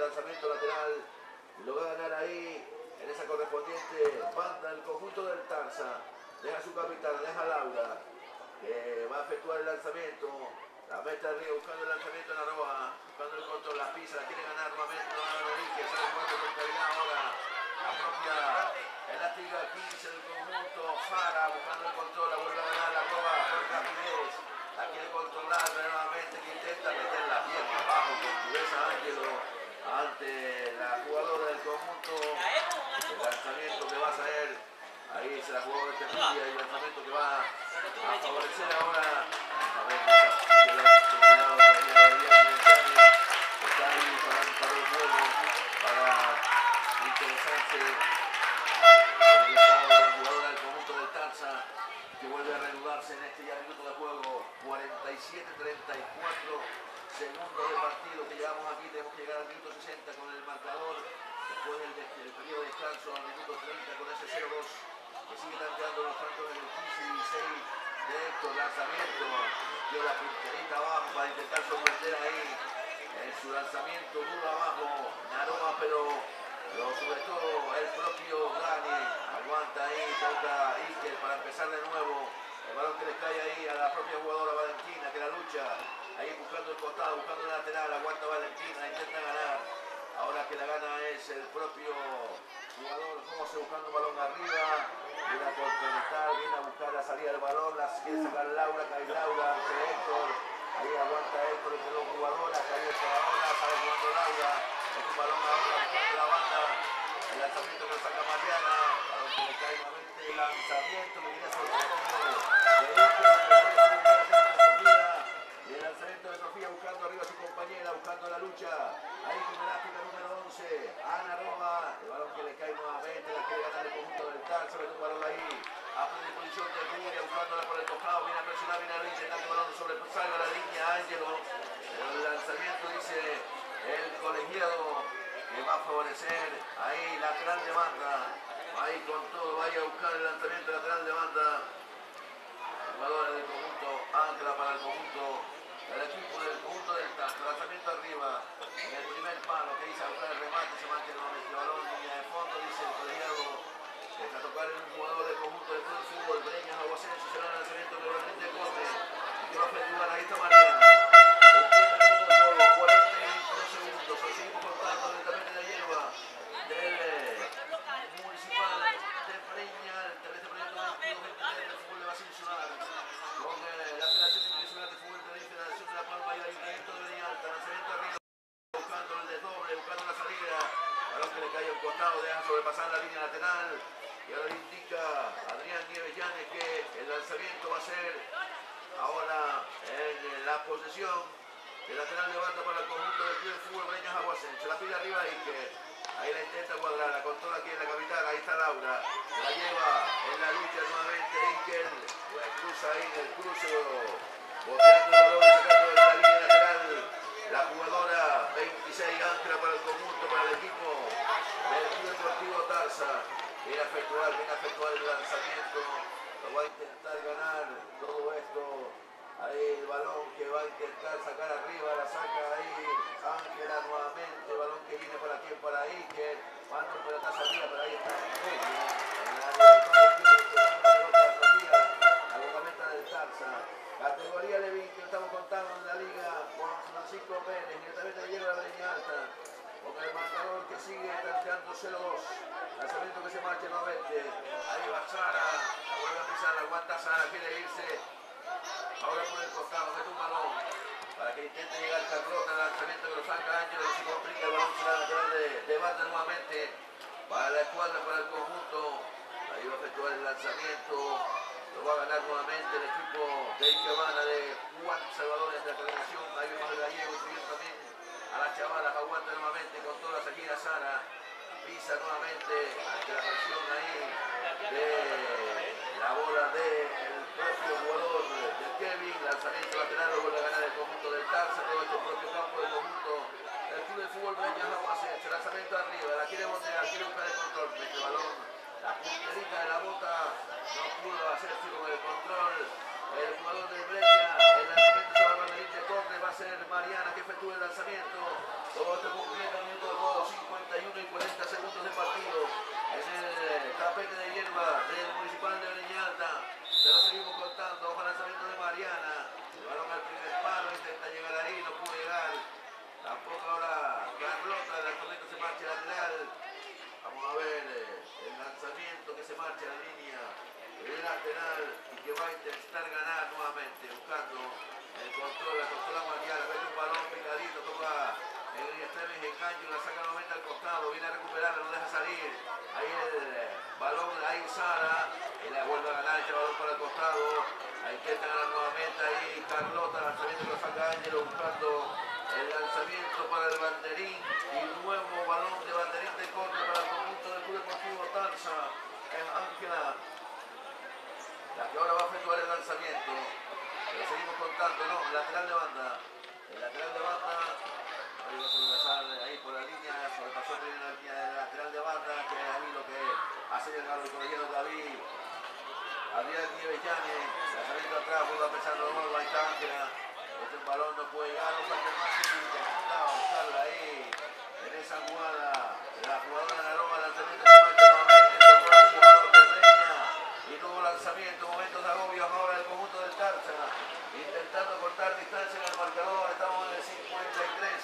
lanzamiento lateral. Lo va a ganar ahí en esa correspondiente banda el conjunto del Tarza. Deja su capitán, deja Laura, que va a efectuar el lanzamiento. La mete arriba buscando el lanzamiento en Aroa, buscando el control, la pisa, la quiere ganar nuevamente, no va a ganar que sale jugando con calidad ahora. La propia elástica quince del conjunto, Fara buscando el control, la vuelve a ganar, la roba por rapidez. La quiere controlar nuevamente, que intenta meter la pierna abajo con dureza Ángelo ante la jugadora del conjunto. El lanzamiento que va a salir, ahí se la jugó de Tejía y el lanzamiento que va a favorecer ahora. A ver, está ahí para un juego para interesarse el estado de la jugadora del conjunto del Tarza, que vuelve a reanudarse en este ya minuto de juego. Cuarenta y siete treinta y cuatro segundos de partido que llevamos aquí. Tenemos que llegar al minuto sesenta con el marcador, después del, del periodo de descanso al minuto treinta con ese cero dos que sigue tanteando los tantos en el quince y dieciséis de Héctor. Lanzamiento, dio la punterita abajo para intentar sorprender ahí en su lanzamiento duro abajo Naroa, pero Pero sobre todo el propio Dani aguanta ahí, toca Iker para empezar de nuevo. El balón que le cae ahí a la propia jugadora Valentina, que la lucha ahí buscando el costado, buscando el lateral, aguanta Valentina, intenta ganar. Ahora que la gana es el propio jugador José buscando el balón arriba. Viene a complementar, viene a buscar la salida del balón, la quiere sacar Laura, cae Laura ante Héctor. Ahí aguanta Héctor entre dos jugadoras, cae Héctor ahora, sale jugando Laura. Es un balón ahora buscando la banda. El lanzamiento que lo saca Mariana. Balón que le cae nuevamente. El lanzamiento que viene sorprendido de Héctor, que viene Sofía. Y el lanzamiento de Sofía buscando arriba a su compañera, buscando la lucha. Ahí con el áfrica número once. Ana Roma. El balón que le cae nuevamente. La quiere ganar el conjunto del Tarza. Mete un balón ahí. A predisposición de Julia, buscándola por el costado. Viene a presionar, viene a intentar que el balón sobresalga la línea. Ángelo. El lanzamiento dice el colegiado que va a favorecer ahí lateral de banda, ahí con todo, vaya a buscar el lanzamiento lateral de banda. Jugadores del conjunto, ancla para el conjunto, el equipo del conjunto del Tarza. Lanzamiento arriba, en el primer palo que dice a buscar el remate, se mantiene nuevamente el balón, línea de fondo, dice el colegiado. Deja tocar el jugador del conjunto del club de fútbol, Breñas Aguasense, será el lanzamiento que realmente corre, que va a efectuar, ahí está Mariana. cuarenta y dos segundos, seguimos contando lentamente la hierba del municipal de Breña, el terrestre proyecto del fútbol de Basil Solar, con eh, la Federación Internacional de Fútbol de la Federación de La Palma y el Ayuntamiento de Breña Alta. Lanzamiento arriba, buscando el desdoble, buscando la salida, balón que le cae a un costado, deja sobrepasar la línea lateral, y ahora indica Adrián Nieves Llanes que el lanzamiento va a ser ahora en la posesión. El lateral de banda para el conjunto del club de fútbol Breñas Aguasense. La pide arriba Iker. Ahí la intenta cuadrar, la controla aquí en la capital. Ahí está Laura. La lleva en la lucha nuevamente Iker. La cruza ahí en el cruce. Boteando el balón y sacando de la línea lateral. La jugadora veintiséis ancla para el conjunto, para el equipo del Club Deportivo Tarza. Viene a efectuar, viene a efectuar el lanzamiento. Lo va a intentar ganar todo esto. Ahí el balón que va a intentar sacar arriba, la saca ahí Ángela nuevamente, el balón que viene para aquí, para Iker, manda un pelotazo arriba, pero ahí está muy bien, en el área de todo el tiempo, que una pelota de Sofía, la guardameta del Tarza, categoría Levín que estamos contando en la liga, Juan Francisco Pérez, inmediatamente lleva la Breña Alta, con el marcador que sigue tanteando cero dos, lanzamiento que se marcha nuevamente, ahí va Sara, la vuelve a pisar, la aguanta Sara, quiere irse. Ahora por el costado, mete un balón para que intente llegar Carlota, el lanzamiento que lo saca Ángel, no se complica, el balón será lateral de, de banda nuevamente para la escuadra, para el conjunto. Ahí va a efectuar el lanzamiento, lo va a ganar nuevamente el equipo de Ikebana de Juan Salvador de la coordinación. Ahí va el gallego, subiendo también a las chavalas, aguanta nuevamente con toda la Shakira Sara, pisa nuevamente ante la presión ahí de la bola del propio jugador de Kevin, lanzamiento lateral, lo vuelve a ganar el conjunto del Tarza, todo este propio campo del conjunto del club de fútbol Breñas Aguasense, lanzamiento arriba, la quiere botear, quiere buscar el control, mete el balón, la punterita de la bota, no pudo hacerse con el control, el jugador del Breña, el lanzamiento sobre el banderín de corte va a ser Mariana que efectúa el lanzamiento, Todo esto cumpliendo el minuto de juego, cincuenta y uno y cuarenta segundos de partido. Es el tapete de hierba del Municipal de Breña Alta. Se lo seguimos contando. Ojo al lanzamiento de Mariana. El balón al primer palo, intenta llegar ahí, no pudo llegar. Tampoco ahora Carlota, el lanzamiento se marcha lateral. Vamos a ver eh, el lanzamiento que se marcha en la línea el lateral y que va a intentar ganar nuevamente, buscando el control, la controla Mariana, ve un balón picadito, toca en el extremo y engancho, la saca nuevamente al costado, viene a recuperarla, no deja salir. Ahí el balón, ahí Sara, y la vuelve a ganar, echa el balón para el costado, ahí intenta ganar nuevamente, ahí Carlota, lanzamiento que lo saca Ángelo, buscando el lanzamiento para el banderín y nuevo balón de banderín de corte para el conjunto del Club Deportivo Tarza. Es Ángela la que ahora va a efectuar el lanzamiento. Lo seguimos contando, no, lateral de banda. El lateral de banda, ahí va a sobrepasar ahí por la línea, sobrepasó primero la línea del lateral de banda, que es ahí lo que hace llegar el colegiado David. Adrián Nieves Llanes, lanzamiento atrás, vuelve a pensar de nuevo, ahí está Ángela. Este balón no puede llegar, no falta más que intentaba buscarla ahí. En esa jugada, la jugadora de Aroma, lanzamiento se marcha nuevamente, tocó al jugador de Reña. Y nuevo lanzamiento, momentos de agobio ahora del conjunto del Tarza, intentando cortar distancia en el marcador. Estamos en el cincuenta y tres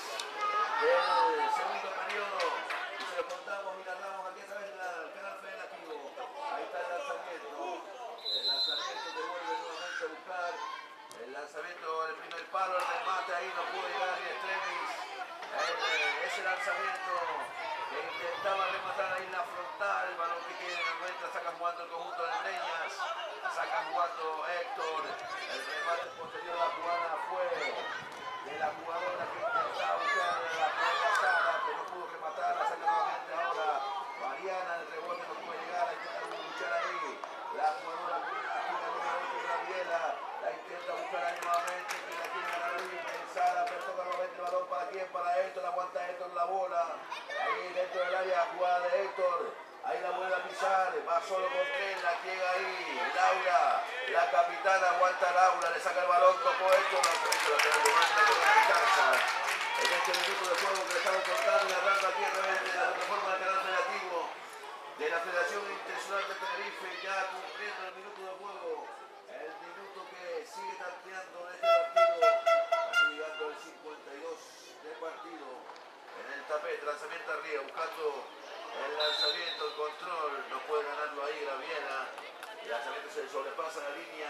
del segundo periodo y se lo contamos y narramos aquí a través del canal federativo. Ahí está el lanzamiento, el lanzamiento que vuelve nuevamente a buscar, el lanzamiento del primer palo, el remate ahí no pudo llegar ni extremis. Ese lanzamiento que intentaba rematar ahí en la frontal, el balón que queda en la vuelta, saca jugando el conjunto de Breñas, saca jugando Héctor, el remate posterior a la jugada fue de la jugadora que intentaba buscar la primera Sara, que no pudo rematar, la saca nuevamente ahora Mariana, el rebote no puede llegar, intenta luchar ahí, la jugadora que la número ocho de Gabriela, la intenta buscar ahí nuevamente, que la quiere ganar ahí, Sara, pero toca nuevamente el balón para quién, para Héctor, aguanta Héctor la bola, ahí dentro del área, jugada de Héctor, ahí la vuelve a pisar, va solo con tres, la llega ahí, Laura, la capitana, aguanta Laura, le saca el balón, tocó Héctor, la derecha, la que demanda con la alcanza. En este minuto de juego que le estamos contando y narrando aquí a través de la plataforma del canal federativo de la Federación Internacional de Tenerife, ya cumpliendo el minuto de juego, el minuto que sigue tanteando de este partido, casi llegando al cincuenta y dos del partido, en el tapete, lanzamiento arriba, buscando el lanzamiento, el control, no puede ganarlo ahí Graviela, el lanzamiento se sobrepasa la línea,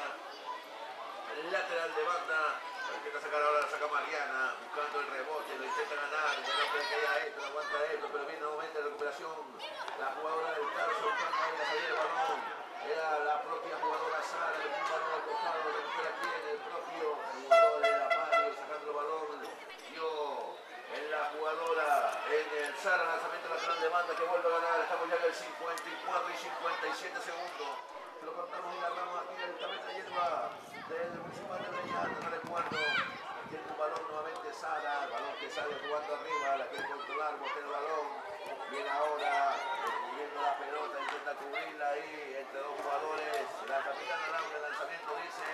el lateral de banda, lo intenta sacar ahora, la saca Mariana, buscando el rebote, lo intenta ganar, ya no puede que haya esto, no aguanta esto, pero viene nuevamente la recuperación, la jugadora del Tarso buscando ahí la salida del balón, era la propia jugadora Sara, le pone un balón al costado, lo recupera aquí en el propio jugador de la Mario, sacando el balón, dio en la jugadora, en el Sara, lanzamiento lateral de banda que vuelve a ganar, estamos ya en el cincuenta y cuatro y cincuenta y siete segundos, lo contamos y narramos aquí en el tapete de hierba del Municipal de Breña Alta, no recuerdo, tiene un balón nuevamente Sara, el balón que sale jugando arriba, la quiere controlar, botea el balón, viene ahora, viendo la pelota, intenta cubrirla ahí entre dos jugadores, la capitana Laura, el lanzamiento dice,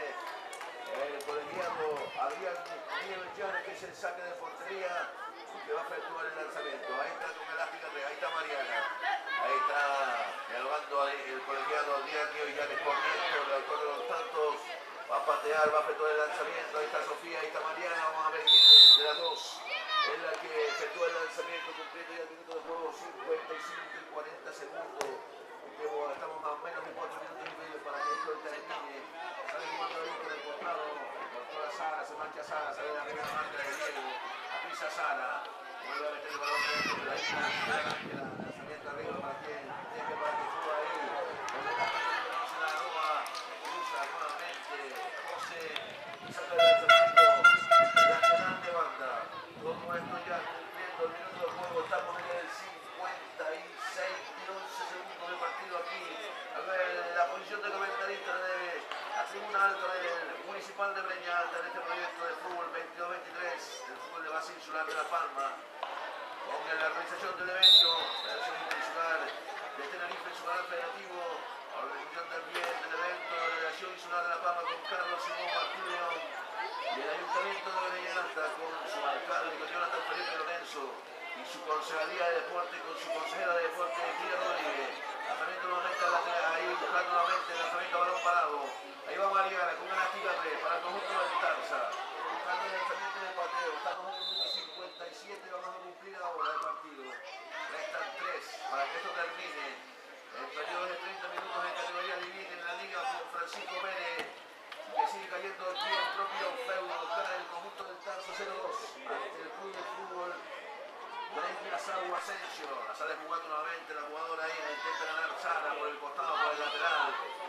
el colegiado Adrián Nieves Llanes, que es el saque de portería, que va a efectuar el lanzamiento, ahí está con elástica, ahí está Mariana, ahí está dialogando el colegiado Adrián Nieves Llanes con Héctor, el autor de los tantos, va a patear, va a efectuar el lanzamiento, ahí está Sofía, ahí está Mariana, vamos a ver quién es de las dos, es la que efectúa el lanzamiento, cumpliendo ya el minuto de juego, cincuenta y cinco y cuarenta segundos, estamos más o menos en cuatro minutos y medio para que esto termine, sale jugando ahí por el costado, doctora Sara, se marcha Sara, sale la primera marca de Diego, pisa Sara, vuelve a meter el balón dentro, pero ahí está el lanzamiento arriba para quien tiene que para que suba ahí, donde la se la roba, cruza nuevamente, José, saca el lanzamiento, lateral de banda, todo esto ya cumpliendo el minuto de juego, estamos en el cincuenta y seis y once segundos de partido aquí, a ver, la posición de comentarista de la tribuna alta del Municipal de Breña Alta en este proyecto de fútbol veintidós veintitrés, del fútbol de base insular de La Palma, con la organización del evento, la Federación Internacional de Tenerife, su canal federativo, la organización también del evento de la Federación Insular de La Palma con Carlos Simón Martín León, y el Ayuntamiento de Breñalta con su alcalde, con Jonathan Felipe Lorenzo, y su concejalía de deporte, con su consejera de deporte, Tía Rodríguez. Lanzamiento nuevamente ahí, buscando nuevamente el lanzamiento a balón parado. Ahí va Mariana con una lastiga tres para el conjunto del Tarza. Buscando el lanzamiento del pateo. Estamos en el minuto cincuenta y siete, vamos a cumplir ahora el partido. Restan tres para que esto termine. El periodo de treinta minutos en categoría Living en la liga con Francisco Pérez, que sigue cayendo aquí el propio feudo. Cara del conjunto del Tarza cero dos ante el club de fútbol Breña Sagua Asensio. La sale jugando nuevamente la jugadora ahí, la intenta ganar Sara por el costado, por el lateral.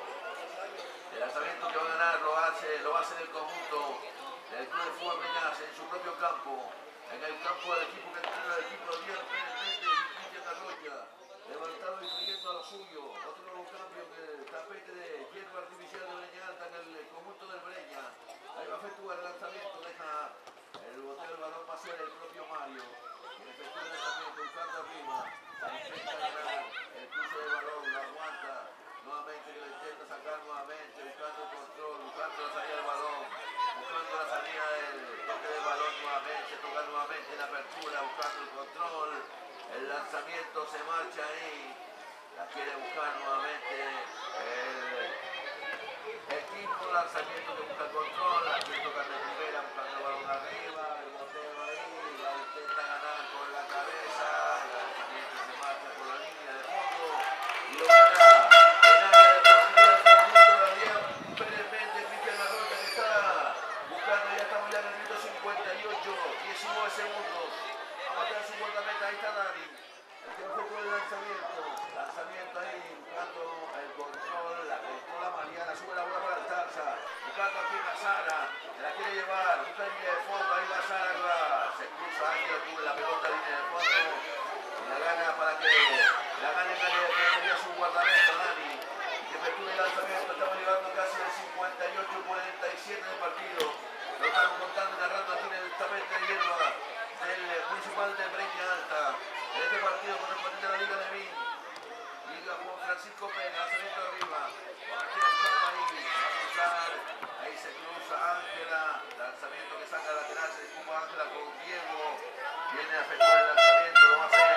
El lanzamiento que va a ganar lo hace, lo hace el conjunto del club de fútbol Breñas en su propio campo, en el campo del equipo que entrena el equipo de Díaz Pérez Tete y Cristian Arroya, levantado y fluyendo a lo suyo. Otro nuevo cambio que el tapete de hierba artificial de Breñalta en el conjunto del Breña. Ahí va a efectuar el lanzamiento, deja el boteo del balón pasar el propio Mario. Efectúa el lanzamiento, buscando arriba, intenta ganar el cruce del balón, lo aguanta, nuevamente lo intenta sacar nuevamente, buscando el control, buscando la salida del balón, buscando la salida del toque del balón nuevamente, toca nuevamente la apertura, buscando el control, el lanzamiento se marcha ahí, la quiere buscar nuevamente el equipo, lanzamiento que busca el control, la quiere tocar de primera, buscando el balón arriba, el boteo ahí, la intenta ganar con la cabeza, el lanzamiento se marcha por la línea de fondo y lo gana en área de profundidad el conjunto de Adrián Pérez Méndez, Cristian Arroya, que está buscando, ya estamos ya en el minuto cincuenta y ocho, diecinueve segundos, a matar su guardameta, ahí está Dani, el que va a efectuar el lanzamiento, lanzamiento ahí, buscando el control, la controla Mariana, sube la bola para el Tarza, buscando aquí a Sara, se la quiere llevar, busca en línea de fondo, ahí va Sara, se cruza Ángel, cubre la pelota en línea de fondo, y la gana para que la gane en área de defensa, su guardameta Dani, que efectúe el lanzamiento, estamos llevando casi el cincuenta y ocho cuarenta y siete del partido, lo estamos contando y narrando aquí en el tapete de hierba del municipal de Breña Alta, en este partido correspondiente a la Liga de Vin. Liga Juan Francisco Pérez, lanzamiento arriba, aquí está ahí, va a cruzar, ahí se cruza Ángela, lanzamiento que saca lateral, se disculpa Ángela con Diego, viene a efectuar el lanzamiento, lo va a hacer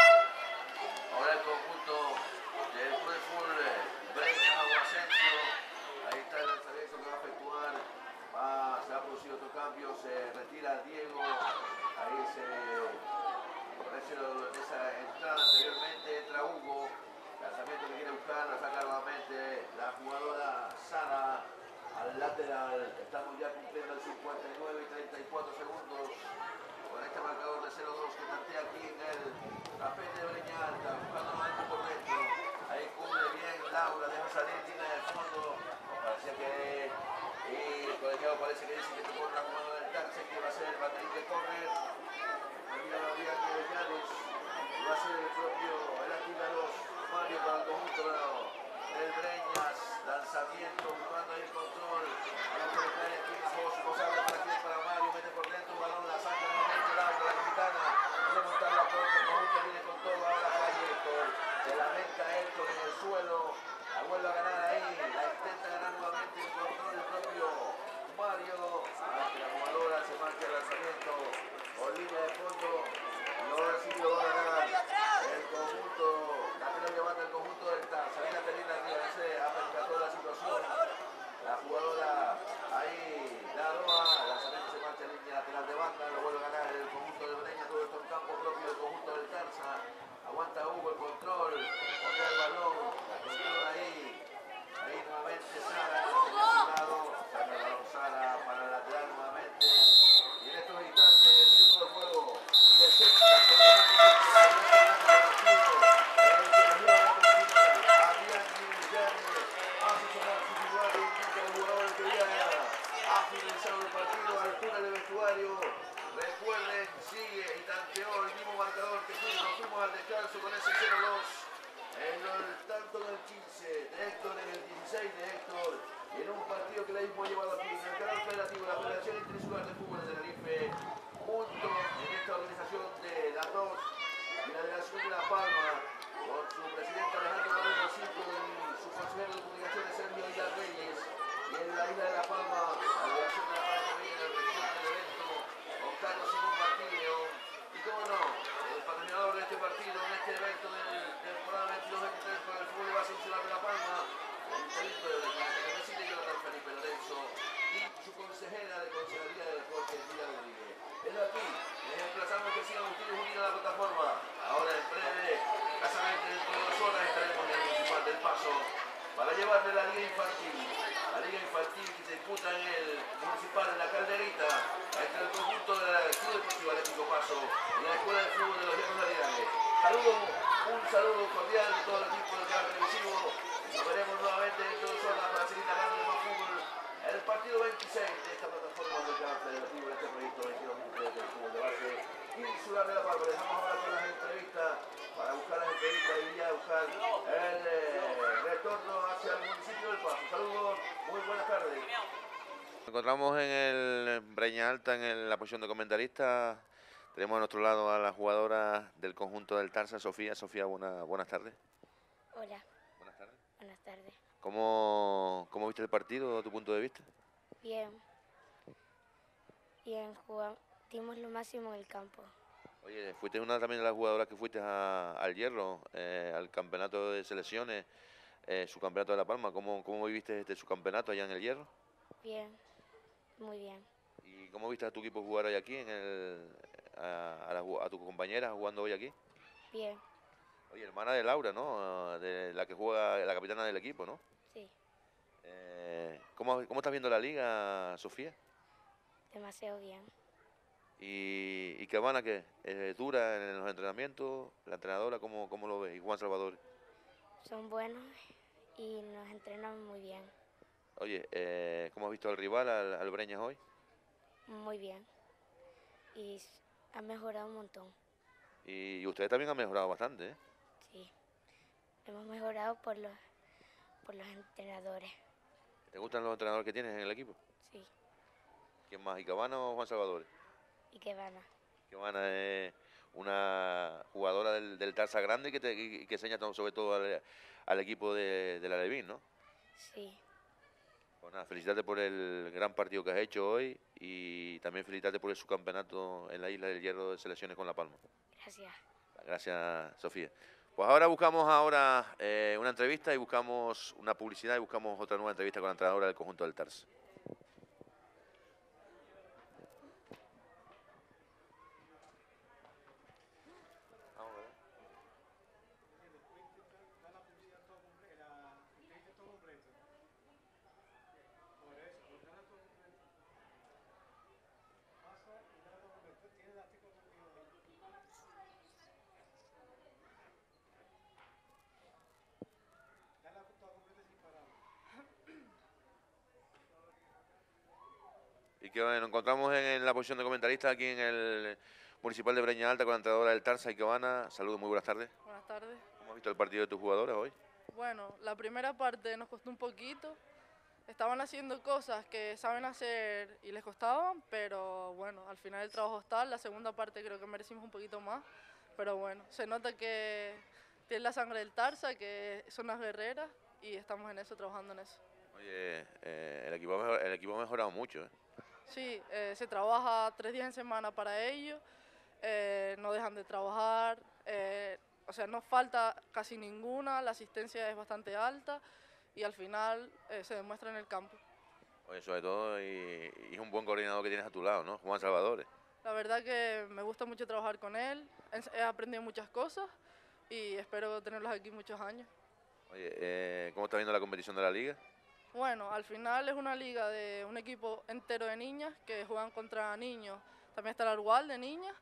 ahora el conjunto del club de fútbol Breña Sagua Asensio, ahí está el lanzamiento que va a efectuar, va, se ha producido otro cambio, se retira Diego, ahí se... Por eso esa entrada anteriormente entra Hugo, lanzamiento que quiere buscar, la saca nuevamente la jugadora Sara al lateral. Estamos ya cumpliendo el cincuenta y nueve y treinta y cuatro segundos con este marcador de cero dos que tantea aquí en el tapete de Breña Alta, buscando nuevamente por dentro. Ahí cubre bien Laura, deja salir línea de fondo. Parece que y el colegiado parece que dice que tocó una jugadora del taxi que va a ser el baterín de córner. Aquí la vía que de Llanes va a ser el propio el Aquilaros Mario para el conjunto del Breñas, lanzamiento, buscando ahí el control, vamos a caer aquí en Ajos, posable para aquí, para Mario, mete por dentro un balón, la saca nuevamente la, la capitana, quiere montar la puerta, el conjunto viene con todo, ahora cae Héctor, se lamenta Héctor en el suelo, la vuelve a ganar ahí, la intenta ganar nuevamente el control del propio Mario, hasta la jugadora se marcha el lanzamiento, por línea de fondo, y ahora sí lo va a ganar el conjunto, la pelota levanta el conjunto del Tarza, viene a tener arriba, se ha percatado la situación, la jugadora ahí, la Roa, el lanzamiento se marcha en línea lateral de banda, lo vuelve a ganar el conjunto de Breña, todo esto en campo propio del conjunto del Tarza, aguanta Hugo el control, botea el balón, la controla ahí, ahí nuevamente Sara, lado, saca el balón Sara para el lateral nuevamente, y en estos instantes, el minuto de juego, sesenta, recuerden, sigue y tanteó el mismo marcador que fuimos, nos fuimos al descanso con ese cero dos, en el tanto del quince de Héctor, en el dieciséis de Héctor, y en un partido que le hemos llevado aquí, en el canal federativo, la Federación Interinsular de Fútbol de Tenerife, junto en esta organización de las dos, y la delegación de La Palma, con su presidente Alejandro Moreno Cinco y su consejero de comunicaciones Sergio Aguilar Reyes, y en la isla de La Palma, la delegación de La Palma también en el saludo cordial de todo el equipo del canal televisivo. Nos veremos nuevamente dentro de dos horas para seguir narrando el más fútbol. El partido veintiséis de esta plataforma del canal televisivo de este proyecto veintidós minutos del fútbol de base insular de La Palma. Dejamos ahora con las entrevistas para buscar las entrevistas y ya buscar el eh, retorno hacia el municipio del Paso. Saludos, muy buenas tardes. Nos encontramos en el Breña Alta, en el- la posición de comentarista. Tenemos a nuestro lado a la jugadora del conjunto del Tarsa, Sofía. Sofía, buena, buenas tardes. Hola, Buenas tardes. buenas tardes. ¿Cómo, cómo viste el partido, desde tu punto de vista? Bien. Bien, jugamos, dimos lo máximo en el campo. Oye, fuiste una también de las jugadoras que fuiste a- al Hierro, eh, al campeonato de selecciones, eh, su campeonato de La Palma. ¿Cómo, cómo viviste este, su campeonato allá en el Hierro? Bien, muy bien. ¿Y cómo viste a tu equipo jugar hoy aquí, en el, a, a, la ju- a tu compañera jugando hoy aquí? Bien, Oye, hermana de Laura, ¿no? De la que juega, la capitana del equipo, ¿no? sí, Eh, ¿cómo, ¿Cómo estás viendo la liga, Sofía? demasiado bien. ¿Y, y Cabana qué? ¿Es dura en los entrenamientos? ¿La entrenadora cómo, cómo lo ves? ¿Y Juan Salvador? Son buenos y nos entrenan muy bien. Oye, eh, ¿cómo has visto al rival, al, al Breñas hoy? Muy bien. Y s- ha mejorado un montón. Y, y ustedes también han mejorado bastante, ¿eh? Sí, hemos mejorado por los, por los entrenadores. ¿Te gustan los entrenadores que tienes en el equipo? Sí, ¿Quién más? ¿Y Cabana o Juan Salvador? y que van a. Cabana es una jugadora del, del Tarza grande que, te, y que enseña todo- sobre todo al, al equipo de, de la Levín, ¿no? Sí, Pues nada, felicitarte por el gran partido que has hecho hoy y también felicitarte por el subcampeonato en la Isla del Hierro de selecciones con La Palma. gracias. Gracias, Sofía. Pues ahora buscamos ahora eh, una entrevista y buscamos una publicidad y buscamos otra nueva entrevista con la entrenadora del conjunto del Tarsa. Vamos a ver. Y que bueno, nos encontramos en, en la posición de comentarista aquí en el Municipal de Breña Alta con la entrenadora del Tarsa, Ikebana. Saludos, muy buenas tardes. Buenas tardes. ¿Cómo has visto el partido de tus jugadoras hoy? Bueno, la primera parte nos costó un poquito. Estaban haciendo cosas que saben hacer y les costaban, pero bueno, al final el trabajo está. La segunda parte creo que merecimos un poquito más, pero bueno, se nota que tienen la sangre del Tarsa, que son las guerreras y estamos en eso, trabajando en eso. Oye, eh, el, equipo ha mejor- el equipo ha mejorado mucho, ¿eh? Sí, eh, se trabaja tres días en semana para ello, eh, no dejan de trabajar, eh, o sea, no falta casi ninguna, la asistencia es bastante alta y al final eh, se demuestra en el campo. Oye, sobre todo, y, y es un buen coordinador que tienes a tu lado, ¿no? Juan Salvador. La verdad que me gusta mucho trabajar con él, he he aprendido muchas cosas y espero tenerlos aquí muchos años. Oye, eh, ¿cómo estás viendo la competición de la liga? Bueno, al final es una liga de un equipo entero de niñas que juegan contra niños. También está el Argual de niñas.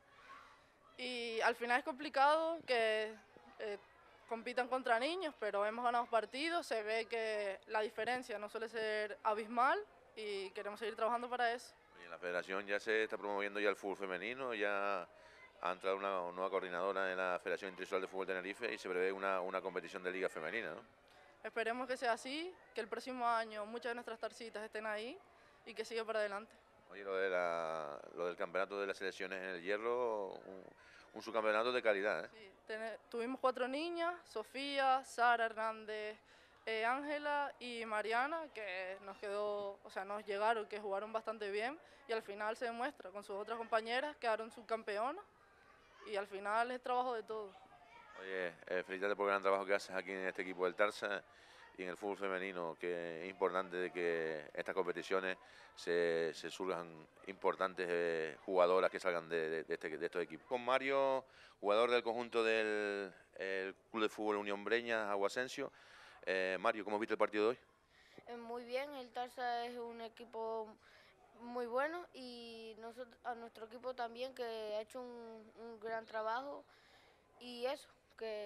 Y al final es complicado que eh, compitan contra niños, pero hemos ganado partidos. Se ve que la diferencia no suele ser abismal y queremos seguir trabajando para eso. Oye, la federación ya se está promoviendo ya el fútbol femenino, ya ha entrado una nueva coordinadora en la Federación Internacional de Fútbol de Tenerife y se prevé una, una competición de liga femenina, ¿no? Esperemos que sea así, que el próximo año muchas de nuestras tarcitas estén ahí y que siga para adelante. Oye, lo, de la, lo del campeonato de las selecciones en el Hierro, un, un subcampeonato de calidad, ¿eh? Sí, tene- tuvimos cuatro niñas, Sofía, Sara Hernández, eh, Ángela y Mariana, que nos quedó, o sea, nos llegaron, que jugaron bastante bien y al final se demuestra, con sus otras compañeras quedaron subcampeonas y al final es trabajo de todos. Oye, eh, felicitarte por el gran trabajo que haces aquí en este equipo del Tarsa y en el fútbol femenino, que es importante de que estas competiciones se, se surjan importantes eh, jugadoras que salgan de, de- de este- de estos equipos. Con Mario, jugador del conjunto del el Club de Fútbol Unión Breñas, Aguasensio. Eh, Mario, ¿cómo has visto el partido de hoy? Eh, Muy bien, el Tarsa es un equipo muy bueno y nosotros, a nuestro equipo también que ha hecho un, un gran trabajo y eso, que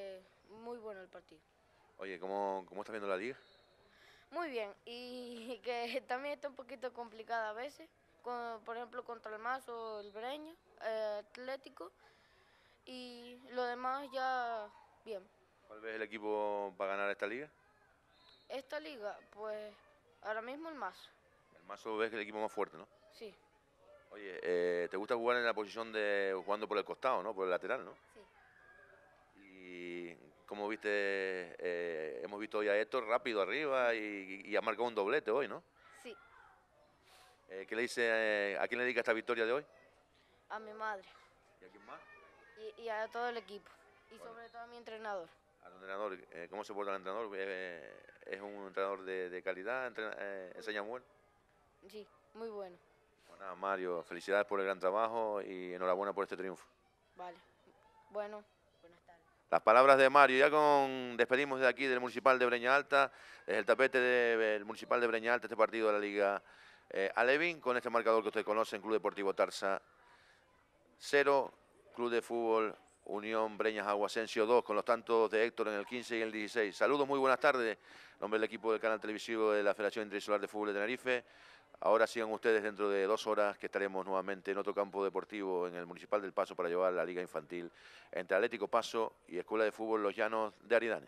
muy bueno el partido. Oye, ¿cómo, cómo estás viendo la liga? Muy bien, y que también está un poquito complicada a veces, con, por ejemplo contra el Mazo, el Breña, eh, Atlético, y lo demás ya bien. ¿Cuál ves el equipo para ganar esta liga? Esta liga, pues ahora mismo el Mazo. El Mazo ves que es el equipo más fuerte, ¿no? Sí. Oye, eh, ¿te gusta jugar en la posición de jugando por el costado, ¿no? Por el lateral, ¿no? Sí. Y como viste, eh, hemos visto hoy a Héctor rápido arriba y, y ha marcado un doblete hoy, ¿no? Sí. Eh, ¿Qué le dice, eh, a quién le dedica esta victoria de hoy? A mi madre. ¿Y a quién más? Y, y a todo el equipo. Y Bueno. sobre todo a mi entrenador. Al entrenador, eh, ¿cómo se porta el entrenador? Eh, ¿Es un entrenador de, de calidad? Entrena, eh, ¿Enseña bueno? Sí, muy bueno. Bueno, nada, Mario, felicidades por el gran trabajo y enhorabuena por este triunfo. Vale. Bueno, buenas tardes. Las palabras de Mario, ya con despedimos de aquí del Municipal de Breña Alta, es el tapete del Municipal de Breña Alta, este partido de la Liga eh, Alevín, con este marcador que ustedes conocen, Club Deportivo Tarsa cero, Club de Fútbol Unión Breñas Aguasensio dos, con los tantos de Héctor en el quince y el dieciséis. Saludos, muy buenas tardes, en nombre del equipo del canal televisivo de la Federación Interinsular de Fútbol de Tenerife. Ahora sigan ustedes dentro de dos horas que estaremos nuevamente en otro campo deportivo en el Municipal del Paso para llevar la Liga Infantil entre Atlético Paso y Escuela de Fútbol Los Llanos de Aridane.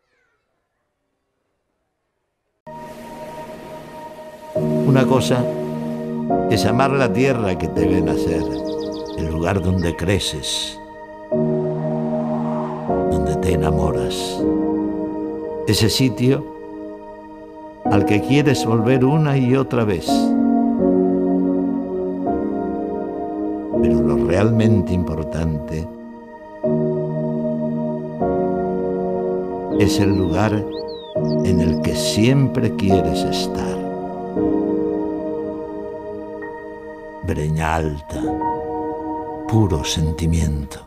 Una cosa es amar la tierra que te ve nacer, el lugar donde creces, donde te enamoras. Ese sitio al que quieres volver una y otra vez. Pero lo realmente importante es el lugar en el que siempre quieres estar. Breña Alta, puro sentimiento.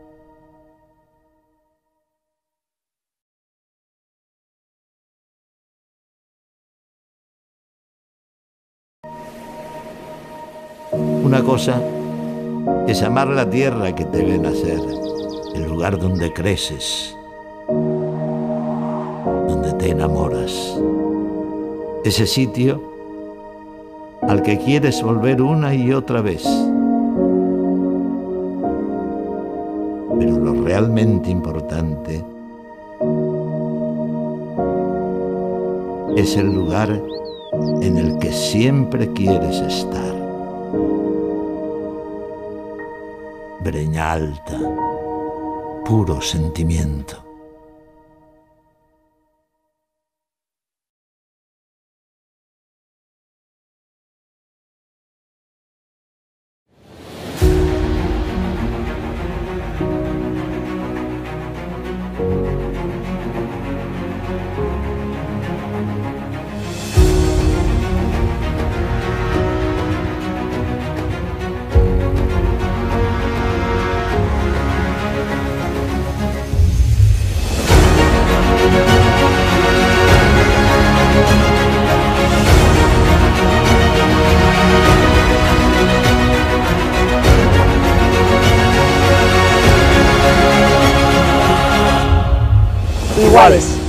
Una cosa es amar la tierra que te ve nacer, el lugar donde creces, donde te enamoras. Ese sitio al que quieres volver una y otra vez. Pero lo realmente importante es el lugar en el que siempre quieres estar. Breña Alta, puro sentimiento. Iguales.